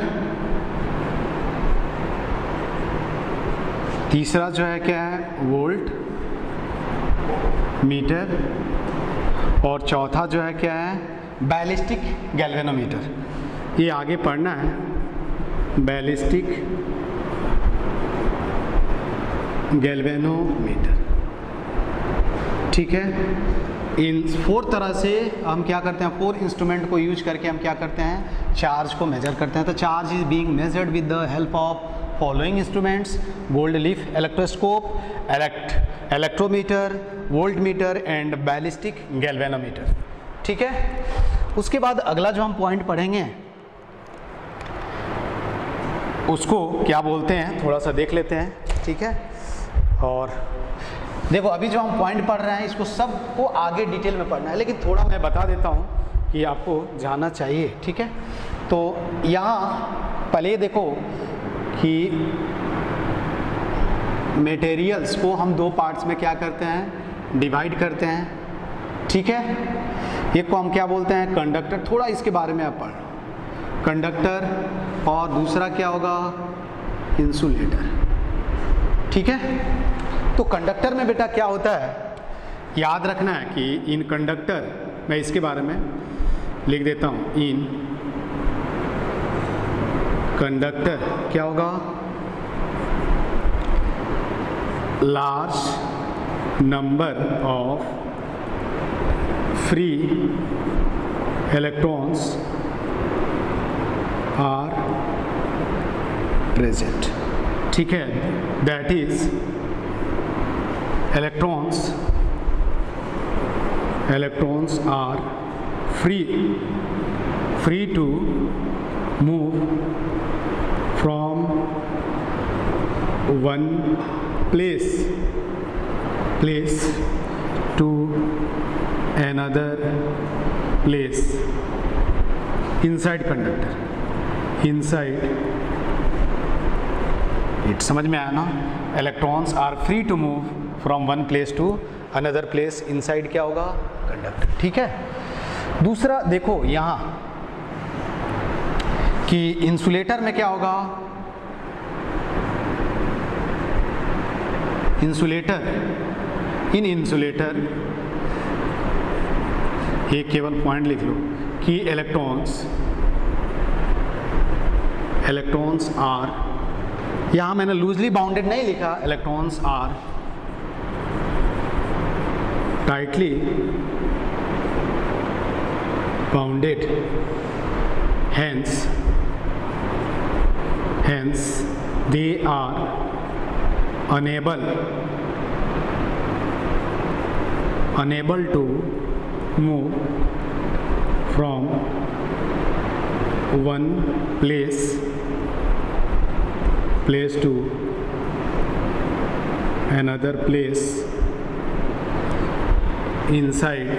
तीसरा जो है क्या है, वोल्ट मीटर। और चौथा जो है क्या है, बैलिस्टिक गैल्वेनोमीटर। ये आगे पढ़ना है, बैलिस्टिक गैल्वेनोमीटर, ठीक है। इन 4 तरह से हम क्या करते हैं, 4 इंस्ट्रूमेंट को यूज करके हम क्या करते हैं, चार्ज को मेजर करते हैं। तो charge is being measured with the help of following instruments, gold leaf electroscope, electrometer, volt meter and ballistic galvanometer, ठीक है। उसके बाद अगला जो हम पॉइंट पढ़ेंगे उसको क्या बोलते हैं, थोड़ा सा देख लेते हैं, ठीक है। और देखो अभी जो हम पॉइंट पढ़ रहे हैं इसको सबको आगे डिटेल में पढ़ना है, लेकिन थोड़ा मैं बता देता हूँ कि आपको जानना चाहिए, ठीक है। तो यहाँ पहले देखो कि मटेरियल्स को हम 2 पार्ट्स में क्या करते हैं, डिवाइड करते हैं, ठीक है। एक को हम क्या बोलते हैं, कंडक्टर। थोड़ा इसके बारे में आप पढ़ लो, कंडक्टर। और दूसरा क्या होगा, इंसुलेटर, ठीक है। तो कंडक्टर में बेटा क्या होता है, याद रखना है कि इन कंडक्टर, मैं इसके बारे में लिख देता हूँ, इन कंडक्टर क्या होगा, large number of free electrons are present, ठीक है। That is electrons are free to move from one place to another place inside conductor, inside it। समझ में आया ना, electrons are free to move from one place to another place inside क्या होगा, conductor, ठीक है। दूसरा देखो यहाँ कि इंसुलेटर में क्या होगा, इंसुलेटर, इन इंसुलेटर, एक केवल पॉइंट लिख लो कि इलेक्ट्रॉन्स आर, यहाँ मैंने लूजली बाउंडेड नहीं लिखा, electrons are tightly bounded, hence they are unable to move from one place to another place inside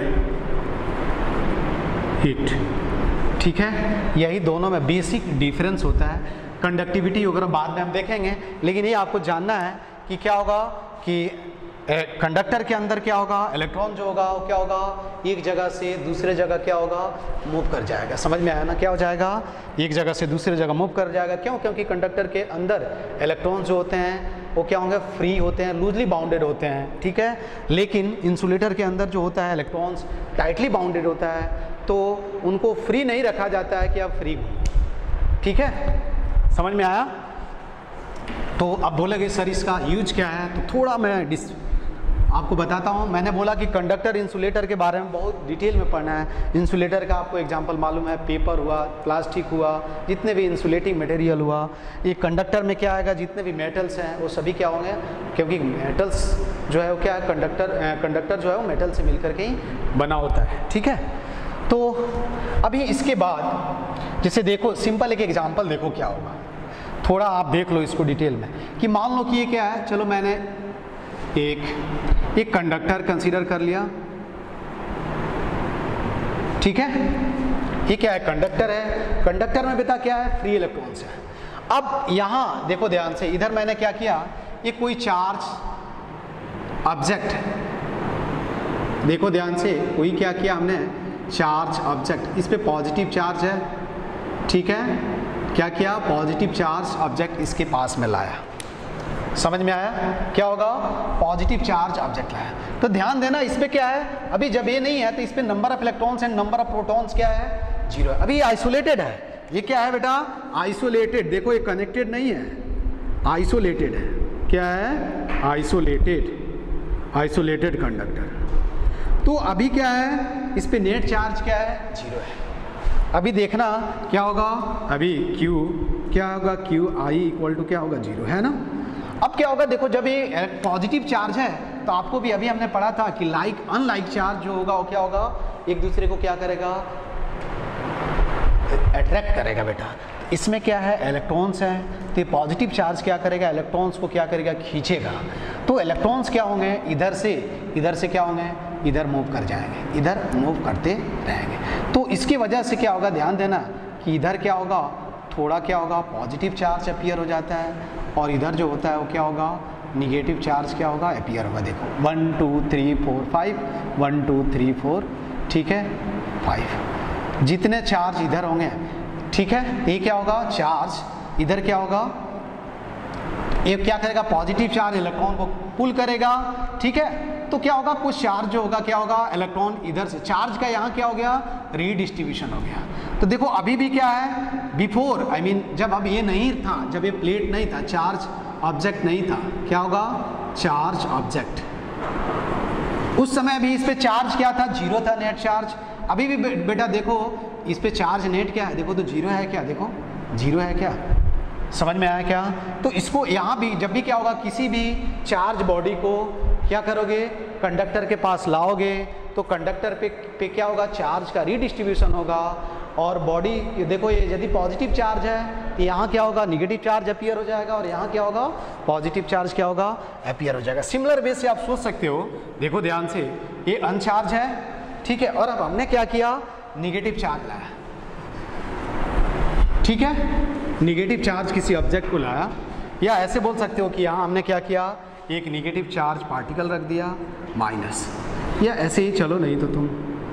it, ठीक है। यही दोनों में बेसिक डिफरेंस होता है। कंडक्टिविटी वगैरह बाद में हम देखेंगे, लेकिन ये आपको जानना है कि क्या होगा कि कंडक्टर के अंदर क्या होगा, इलेक्ट्रॉन जो होगा वो क्या होगा, एक जगह से दूसरे जगह क्या होगा, मूव कर जाएगा। समझ में आया ना, क्या हो जाएगा, एक जगह से दूसरे जगह मूव कर जाएगा। क्यों, क्योंकि कंडक्टर के अंदर इलेक्ट्रॉन जो होते हैं वो क्या होंगे, फ्री होते हैं, लूजली बाउंडेड होते हैं, ठीक है। लेकिन इंसुलेटर के अंदर जो होता है इलेक्ट्रॉन्स टाइटली बाउंडेड होता है, तो उनको फ्री नहीं रखा जाता है कि आप फ्री घूमो, ठीक है। समझ में आया। तो अब बोलेंगे सर इसका यूज क्या है, तो थोड़ा मैं आपको बताता हूँ। मैंने बोला कि कंडक्टर इंसुलेटर के बारे में बहुत डिटेल में पढ़ना है। इंसुलेटर का आपको एग्जांपल मालूम है, पेपर हुआ, प्लास्टिक हुआ, जितने भी इंसुलेटिंग मटेरियल हुआ। ये कंडक्टर में क्या आएगा, जितने भी मेटल्स हैं वो सभी क्या होंगे, क्योंकि मेटल्स जो है वो क्या है, कंडक्टर जो है वो मेटल से मिलकर के ही बना होता है, ठीक है। तो अभी इसके बाद जैसे देखो सिंपल एक एग्जाम्पल देखो क्या होगा, थोड़ा आप देख लो इसको डिटेल में कि मान लो कि ये क्या है, चलो मैंने एक कंडक्टर कंसीडर कर लिया, ठीक है। ये क्या है, कंडक्टर है। कंडक्टर में बेटा क्या है, फ्री इलेक्ट्रॉन्स है। अब यहाँ देखो ध्यान से, इधर मैंने क्या किया, ये कोई चार्ज ऑब्जेक्ट, देखो ध्यान से, कोई क्या किया हमने, चार्ज ऑब्जेक्ट, इस पे पॉजिटिव चार्ज है, ठीक है, क्या किया, पॉजिटिव चार्ज ऑब्जेक्ट इसके पास में लाया, समझ में आया, क्या होगा, पॉजिटिव चार्ज ऑब्जेक्ट लाया। तो ध्यान देना इस पे क्या है, अभी जब ये नहीं है तो इस पे number of electrons and number of protons क्या है, 0 है। अभी आइसोलेटेड है, ये क्या है बेटा, आइसोलेटेड, देखो ये कनेक्टेड नहीं है, आइसोलेटेड है, क्या है, आइसोलेटेड कंडक्टर। तो अभी क्या है, इस पे नेट चार्ज क्या है, 0 है। अभी देखना क्या होगा, अभी Q क्या होगा, Q I इक्वल टू क्या होगा, 0 है ना। अब क्या होगा, देखो जब ये पॉजिटिव चार्ज है तो आपको भी अभी हमने पढ़ा था कि लाइक अनलाइक चार्ज जो होगा वो क्या होगा, एक दूसरे को क्या करेगा, अट्रैक्ट करेगा बेटा। इसमें क्या है, इलेक्ट्रॉन्स हैं, तो पॉजिटिव चार्ज क्या करेगा, इलेक्ट्रॉन्स को क्या करेगा, खींचेगा। तो इलेक्ट्रॉन्स क्या होंगे, इधर से क्या होंगे, इधर मूव कर जाएंगे, इधर मूव करते रहेंगे। तो इसकी वजह से क्या होगा, ध्यान देना कि इधर क्या होगा, थोड़ा क्या होगा, पॉजिटिव चार्ज अपीयर हो जाता है, और इधर जो होता है वो क्या होगा, निगेटिव चार्ज क्या होगा, अपीयर होगा। देखो 1 2 3 4 5, 1 2 3 4, ठीक है, 5, जितने चार्ज इधर होंगे, ठीक है, ये क्या होगा, चार्ज इधर क्या होगा, ये क्या करेगा, पॉजिटिव चार्ज इलेक्ट्रॉन को पुल करेगा, ठीक है। तो क्या होगा, कुछ चार्ज जो होगा क्या होगा, इलेक्ट्रॉन इधर से, चार्ज का यहाँ क्या हो गया, रीडिस्ट्रीब्यूशन हो गया। तो देखो अभी भी क्या है, बिफोर आई मीन जब अब ये नहीं था, जब ये प्लेट नहीं था, चार्ज ऑब्जेक्ट नहीं था, क्या होगा, चार्ज ऑब्जेक्ट, उस समय भी इस पे चार्ज क्या था, 0 था, नेट चार्ज। अभी भी बेटा देखो इस पे चार्ज नेट क्या है, देखो तो 0 है क्या, देखो 0 है क्या, समझ में आया क्या। तो इसको यहाँ भी जब भी क्या होगा, किसी भी चार्ज बॉडी को क्या करोगे, कंडक्टर के पास लाओगे, तो कंडक्टर पे क्या होगा, चार्ज का रीडिस्ट्रीब्यूशन होगा, और बॉडी देखो ये यदि पॉजिटिव चार्ज है तो यहाँ क्या होगा, निगेटिव चार्ज अपीयर हो जाएगा, और यहाँ क्या होगा, पॉजिटिव चार्ज क्या होगा, अपीयर हो जाएगा। सिमिलर वे से आप सोच सकते हो, देखो ध्यान से, ये अनचार्ज है, ठीक है, और अब हमने क्या किया, निगेटिव चार्ज लाया, ठीक है, निगेटिव चार्ज किसी ऑब्जेक्ट को लाया, या ऐसे बोल सकते हो कि यहाँ हमने क्या किया, एक निगेटिव चार्ज पार्टिकल रख दिया, माइनस, या ऐसे ही चलो, नहीं तो तुम,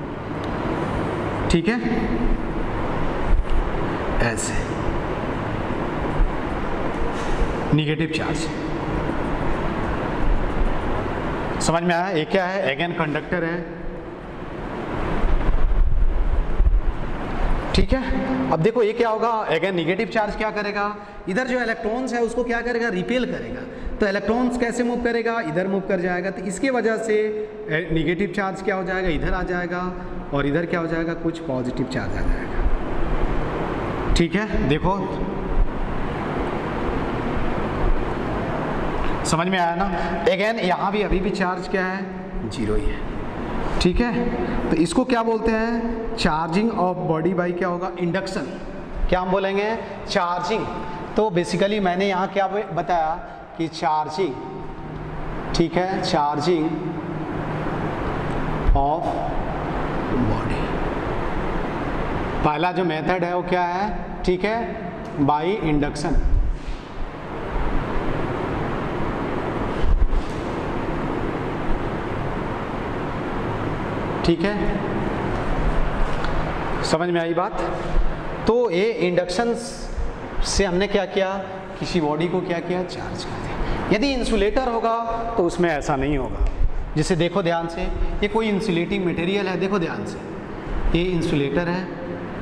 ठीक है, ऐसे निगेटिव चार्ज, समझ में आया, ये क्या है, अगेन कंडक्टर है, ठीक है। अब देखो ये क्या होगा, अगेन निगेटिव चार्ज क्या करेगा, इधर जो इलेक्ट्रॉन्स है उसको क्या करेगा, रिपेल करेगा। तो इलेक्ट्रॉन्स कैसे मूव करेगा, इधर मूव कर जाएगा, तो इसकी वजह से निगेटिव चार्ज क्या हो जाएगा, इधर आ जाएगा, और इधर क्या हो जाएगा, कुछ पॉजिटिव चार्ज आ जाएगा, ठीक है। देखो समझ में आया ना। अगेन यहाँ भी अभी भी चार्ज क्या है, 0 ही है, ठीक है। तो इसको क्या बोलते हैं, चार्जिंग ऑफ बॉडी बाई क्या होगा, इंडक्शन, क्या हम बोलेंगे, चार्जिंग। तो बेसिकली मैंने यहाँ क्या बताया कि चार्जिंग, ठीक है, चार्जिंग ऑफ बॉडी, पहला जो मेथड है वो क्या है, ठीक है, बाई इंडक्शन, ठीक है, समझ में आई बात। तो ये इंडक्शन से हमने क्या किया, किसी बॉडी को क्या किया, चार्ज कर दिया। यदि इंसुलेटर होगा तो उसमें ऐसा नहीं होगा। जैसे देखो ध्यान से, ये कोई इंसुलेटिंग मटेरियल है, देखो ध्यान से, ये इंसुलेटर है,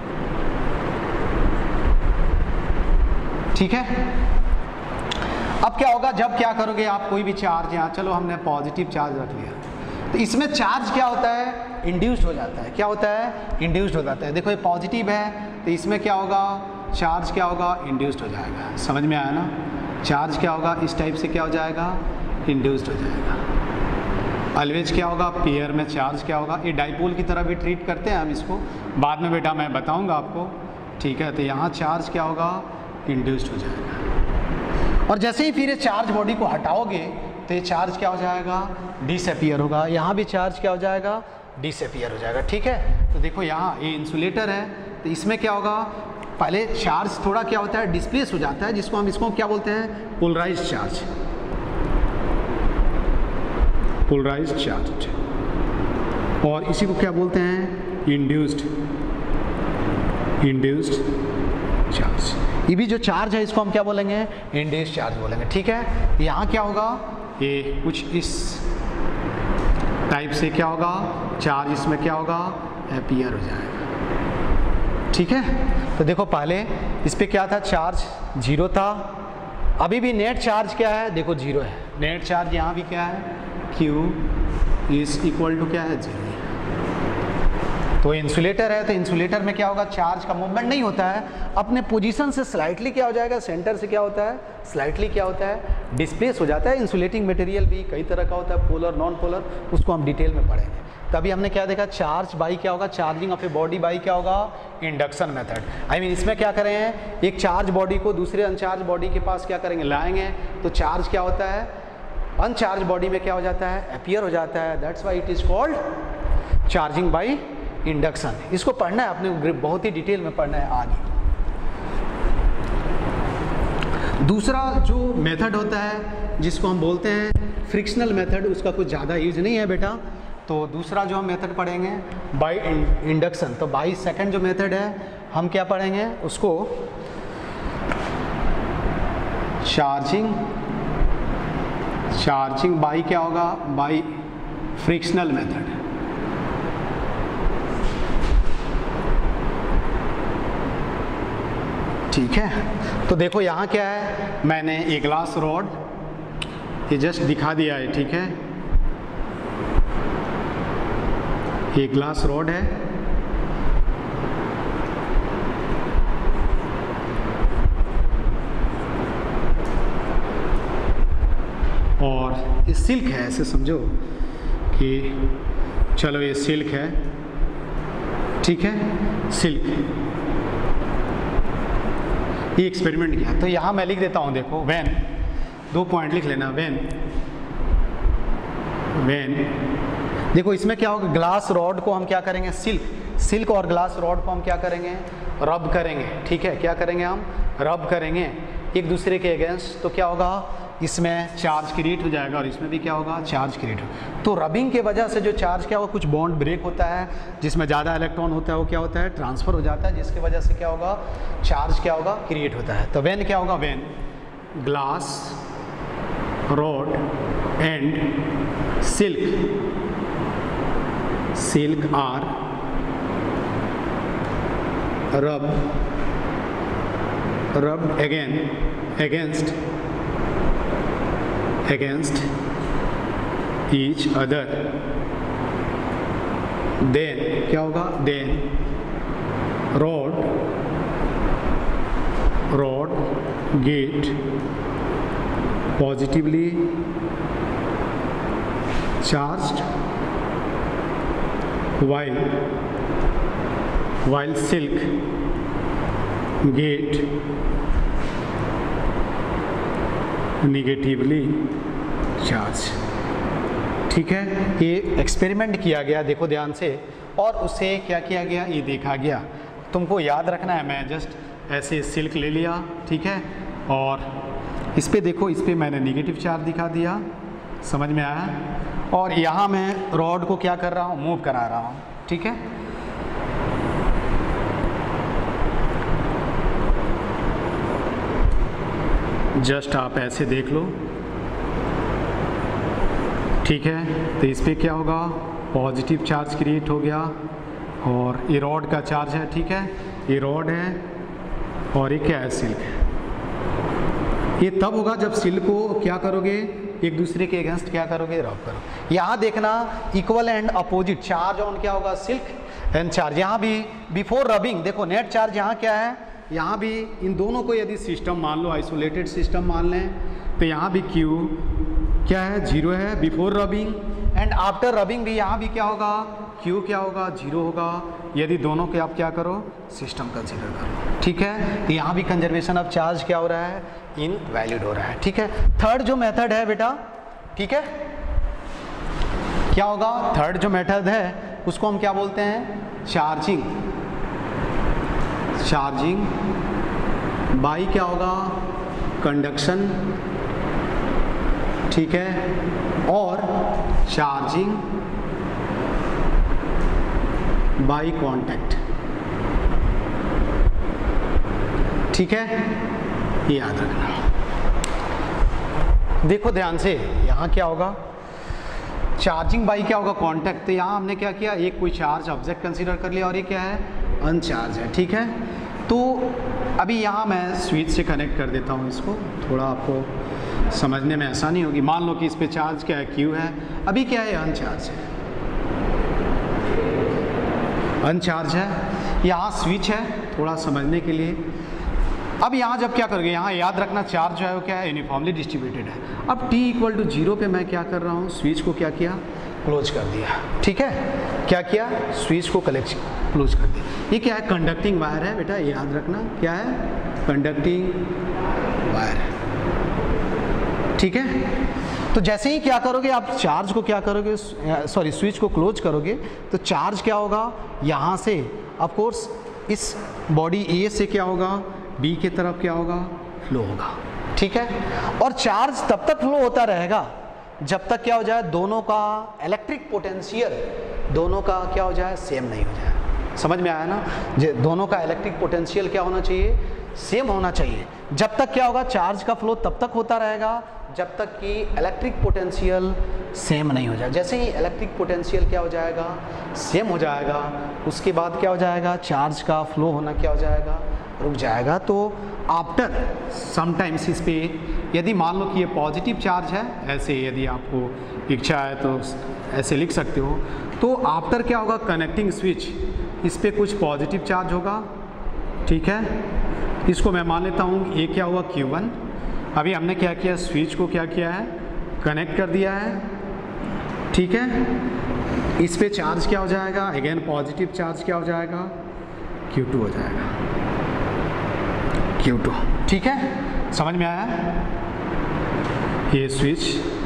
ठीक है। अब क्या होगा, जब क्या करोगे आप, कोई भी चार्ज, यहाँ चलो हमने पॉजिटिव चार्ज रख लिया, तो इसमें चार्ज क्या होता है, इंड्यूस्ड हो जाता है, क्या होता है, इंड्यूस्ड हो जाता है। देखो ये पॉजिटिव है तो इसमें क्या होगा, चार्ज क्या होगा, इंड्यूस्ड हो जाएगा, समझ में आया ना। चार्ज क्या होगा, इस टाइप से क्या हो जाएगा, इंड्यूस्ड हो जाएगा। ऑलवेज क्या होगा, पेयर में चार्ज क्या होगा, ये डाइपोल की तरह भी ट्रीट करते हैं हम इसको, बाद में बेटा मैं बताऊंगा आपको, ठीक है। तो यहाँ चार्ज क्या होगा, इंड्यूस्ड हो जाएगा, और जैसे ही फिर ये चार्ज बॉडी को हटाओगे तो ये चार्ज क्या हो जाएगा, डिसअपीयर होगा। यहाँ भी चार्ज क्या हो जाएगा, डिसअपीयर हो जाएगा, ठीक है। तो देखो यहाँ ये इंसुलेटर है, तो इसमें क्या होगा, पहले चार्ज थोड़ा क्या होता है, डिस्प्लेस हो जाता है, जिसको हम इसको क्या बोलते हैं, पोलराइज्ड चार्ज, पोलराइज्ड चार्ज, और इसी को क्या बोलते हैं, इंड्यूस्ड चार्ज। ये भी जो चार्ज है इसको हम क्या बोलेंगे, इंड्यूस्ड चार्ज बोलेंगे। ठीक है, यहाँ क्या होगा, ये कुछ इस टाइप से क्या होगा, चार्ज इसमें क्या होगा, अपीयर हो जाएगा। ठीक है, तो देखो पहले इस पे क्या था, चार्ज 0 था, अभी भी नेट चार्ज क्या है, देखो 0 है। नेट चार्ज यहाँ भी क्या है, Q इज इक्वल टू क्या है, 0। तो इंसुलेटर है, तो इंसुलेटर में क्या होगा, चार्ज का मूवमेंट नहीं होता है, अपने पोजीशन से स्लाइटली क्या हो जाएगा, सेंटर से क्या होता है, स्लाइटली क्या होता है, डिस्प्लेस हो जाता है। इंसुलेटिंग मटेरियल भी कई तरह का होता है, पोलर, नॉन पोलर, उसको हम डिटेल में पढ़ेंगे। तभी हमने क्या देखा, चार्ज बाई क्या होगा, charging of a body by क्या होगा, इंडक्शन मेथड। आई मीन इसमें क्या करें हैं, एक चार्ज बॉडी को दूसरे अनचार्ज बॉडी के पास क्या करेंगे, लाएंगे, तो चार्ज क्या होता है, अनचार्ज बॉडी में क्या हो जाता है, अपीयर हो जाता है। That's why it is called charging by induction. इसको पढ़ना है आपने, बहुत ही डिटेल में पढ़ना है आगे। दूसरा जो मेथड होता है जिसको हम बोलते हैं फ्रिक्शनल मेथड, उसका कुछ ज़्यादा यूज नहीं है बेटा। तो दूसरा जो हम मेथड पढ़ेंगे बाई इंडक्शन, तो बाई सेकंड जो मेथड है हम क्या पढ़ेंगे उसको, चार्जिंग बाई क्या होगा, बाई फ्रिक्शनल मेथड। ठीक है, तो देखो यहाँ क्या है, मैंने एक ग्लास रॉड ये जस्ट दिखा दिया है। ठीक है, एक ग्लास रॉड है, और ये सिल्क है, ऐसे समझो कि चलो ये सिल्क है। ठीक है, सिल्क, ये एक्सपेरिमेंट किया। तो यहाँ मैं लिख देता हूँ, देखो व्हेन, 2 पॉइंट लिख लेना, व्हेन देखो इसमें क्या होगा, ग्लास रॉड को हम क्या करेंगे, सिल्क और ग्लास रॉड को हम क्या करेंगे, रब करेंगे। ठीक है, क्या करेंगे, हम रब करेंगे एक दूसरे के अगेंस्ट, तो क्या होगा, इसमें चार्ज क्रिएट हो जाएगा और इसमें भी क्या होगा, चार्ज क्रिएट हो। तो रबिंग के वजह से जो चार्ज क्या होगा, कुछ बॉन्ड ब्रेक होता है, जिसमें ज़्यादा इलेक्ट्रॉन होता है वो क्या होता है, ट्रांसफ़र हो जाता है, जिसकी वजह से क्या होगा, चार्ज क्या होगा, क्रिएट होता है। तो व्हेन क्या होगा, when glass rod and silk are rubbed against each other, then क्या होगा, then rod get positively charged while silk get negatively charged। ठीक है, ये एक्सपेरिमेंट किया गया, देखो ध्यान से, और उसे क्या किया गया, ये देखा गया। तुमको याद रखना है, मैं जस्ट ऐसे सिल्क ले लिया, ठीक है, और इस पे देखो, इस पे मैंने नेगेटिव चार्ज दिखा दिया, समझ में आया, और यहाँ मैं रॉड को क्या कर रहा हूँ, मूव करा रहा हूँ। ठीक है, जस्ट आप ऐसे देख लो। ठीक है, तो इस पे क्या होगा, पॉजिटिव चार्ज क्रिएट हो गया, और ये रॉड का चार्ज है। ठीक है, ये रॉड है और ये क्या है, सिल्क है। ये तब होगा जब सिल्क को क्या करोगे, एक दूसरे के अगेंस्ट क्या करोगे, रब करो। यहाँ देखना, equal and opposite charge on क्या होगा, सिल्क एंड चार्ज। यहाँ भी बिफोर रबिंग, देखो नेट चार्ज यहाँ क्या है, यहाँ भी इन दोनों को यदि सिस्टम मान लो, आइसोलेटेड सिस्टम मान लें, तो यहाँ भी Q क्या है, 0 है before rubbing, and after rubbing भी यहाँ भी क्या होगा, Q क्या होगा, 0 होगा, यदि दोनों के आप क्या करो, सिस्टम कंसीडर करो। ठीक है, तो यहाँ भी कंजर्वेशन ऑफ चार्ज क्या हो रहा है, इनवैलिड हो रहा है। ठीक है, थर्ड जो मेथड है बेटा, ठीक है, क्या होगा, थर्ड जो मेथड है उसको हम क्या बोलते हैं, चार्जिंग बाई क्या होगा, कंडक्शन ठीक है, और चार्जिंग बाय कांटेक्ट, ठीक है, ये याद रखना। देखो ध्यान से, यहाँ क्या होगा, चार्जिंग बाई क्या होगा, कांटेक्ट। तो यहाँ हमने क्या किया, एक कोई चार्ज ऑब्जेक्ट कंसीडर कर लिया और ये क्या है, अनचार्ज है, ठीक है। तो अभी यहाँ मैं स्विच से कनेक्ट कर देता हूँ इसको, थोड़ा आपको समझने में आसानी होगी। मान लो कि इस पे चार्ज क्या है, क्यू है, अभी क्या है, अनचार्ज है, अनचार्ज है। यहाँ स्विच है, थोड़ा समझने के लिए। अब यहाँ जब क्या करोगे, यहाँ याद रखना चार्ज जो है वो क्या है, यूनिफॉर्मली डिस्ट्रीब्यूटेड है। अब t = 0 पे मैं क्या कर रहा हूँ, स्विच को क्या किया, क्लोज कर दिया, ठीक है। क्या किया, स्विच को क्लोज कर दिया। ये क्या है, कंडक्टिंग वायर है बेटा, याद रखना क्या है, कंडक्टिंग वायर, ठीक है। तो जैसे ही क्या करोगे आप, चार्ज को क्या करोगे, सॉरी स्विच को क्लोज करोगे, तो चार्ज क्या होगा, यहाँ से ऑफ कोर्स इस बॉडी ए से क्या होगा, बी की तरफ क्या होगा, फ्लो होगा, ठीक है। और चार्ज तब तक फ्लो होता रहेगा जब तक क्या हो जाए, दोनों का इलेक्ट्रिक पोटेंशियल दोनों का क्या हो जाए, सेम नहीं हो जाए। समझ में आया ना, दोनों का इलेक्ट्रिक पोटेंशियल क्या होना चाहिए, सेम होना चाहिए। जब तक क्या होगा, चार्ज का फ्लो तब तक होता रहेगा जब तक कि इलेक्ट्रिक पोटेंशियल सेम नहीं हो जाए। जैसे ही इलेक्ट्रिक पोटेंशियल क्या हो जाएगा, सेम हो जाएगा, उसके बाद क्या हो जाएगा, चार्ज का फ्लो होना क्या हो जाएगा, रुक जाएगा। तो आफ्टर समटाइम्स इस पे यदि मान लो कि ये पॉजिटिव चार्ज है, ऐसे यदि आपको इच्छा है तो ऐसे लिख सकते हो, तो आफ्टर क्या होगा, कनेक्टिंग स्विच, इस पे कुछ पॉजिटिव चार्ज होगा, ठीक है। इसको मैं मान लेता हूँ ये क्या हुआ, Q1। अभी हमने क्या किया, स्विच को क्या किया है, कनेक्ट कर दिया है, ठीक है। इस पे चार्ज क्या हो जाएगा, अगेन पॉजिटिव चार्ज क्या हो जाएगा, Q2 हो जाएगा, Q2, ठीक है। समझ में आया, ये स्विच,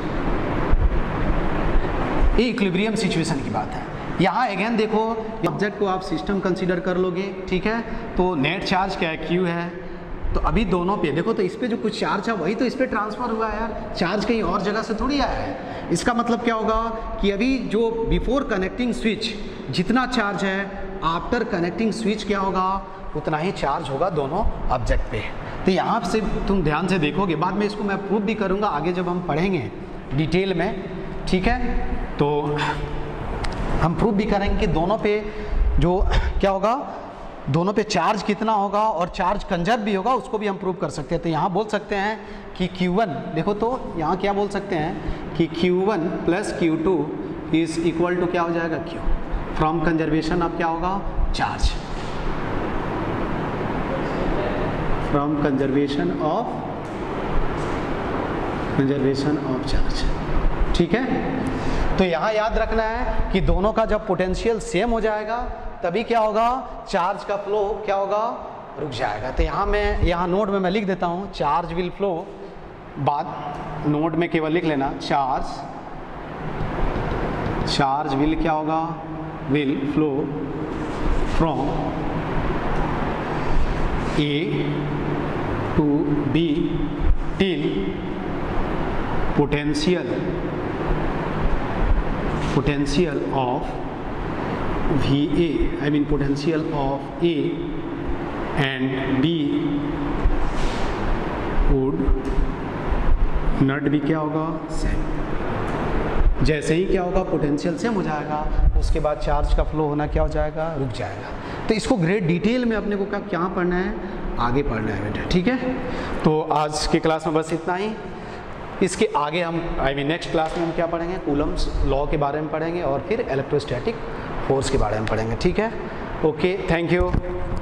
ये इक्विलिब्रियम सिचुएशन की बात है। यहाँ अगेन देखो, ऑब्जेक्ट को आप सिस्टम कंसीडर कर लोगे, ठीक है। तो नेट चार्ज क्या है, Q है। तो अभी दोनों पे देखो, तो इस पे जो कुछ चार्ज है वही तो इस पे ट्रांसफर हुआ है यार, चार्ज कहीं और जगह से थोड़ी आया है। इसका मतलब क्या होगा कि अभी जो बिफोर कनेक्टिंग स्विच जितना चार्ज है, आफ्टर कनेक्टिंग स्विच क्या होगा, उतना ही चार्ज होगा दोनों ऑब्जेक्ट पे। तो यहाँ से तुम ध्यान से देखोगे, बाद में इसको मैं प्रूव भी करूँगा आगे जब हम पढ़ेंगे डिटेल में, ठीक है। तो हम प्रूव भी करेंगे कि दोनों पे जो क्या होगा, दोनों पे चार्ज कितना होगा और चार्ज कंजर्व भी होगा, उसको भी हम प्रूव कर सकते हैं। तो यहाँ बोल सकते हैं कि Q1, देखो तो यहाँ क्या बोल सकते हैं कि Q1 + Q2 is equal to क्या हो जाएगा, Q फ्रॉम कंजर्वेशन ऑफ क्या होगा, charge, from conservation of charge, ठीक है। तो यहाँ याद रखना है कि दोनों का जब पोटेंशियल सेम हो जाएगा तभी क्या होगा, चार्ज का फ्लो क्या होगा, रुक जाएगा। तो यहाँ नोट में मैं लिख देता हूँ, चार्ज विल फ्लो, बाद नोट में केवल लिख लेना, चार्ज विल क्या होगा, will flow from A to B till potential of VA, I mean potential of A and B would not be क्या होगा, सेम। जैसे ही क्या होगा, पोटेंशियल सेम हो जाएगा, उसके बाद चार्ज का फ्लो होना क्या हो जाएगा, रुक जाएगा। तो इसको ग्रेट डिटेल में अपने को क्या पढ़ना है, आगे पढ़ना है बेटा, ठीक है। तो आज के क्लास में बस इतना ही। इसके आगे हम नेक्स्ट क्लास में हम क्या पढ़ेंगे, कूलम्स लॉ के बारे में पढ़ेंगे और फिर इलेक्ट्रोस्टैटिक फोर्स के बारे में पढ़ेंगे, ठीक है। Okay, thank you.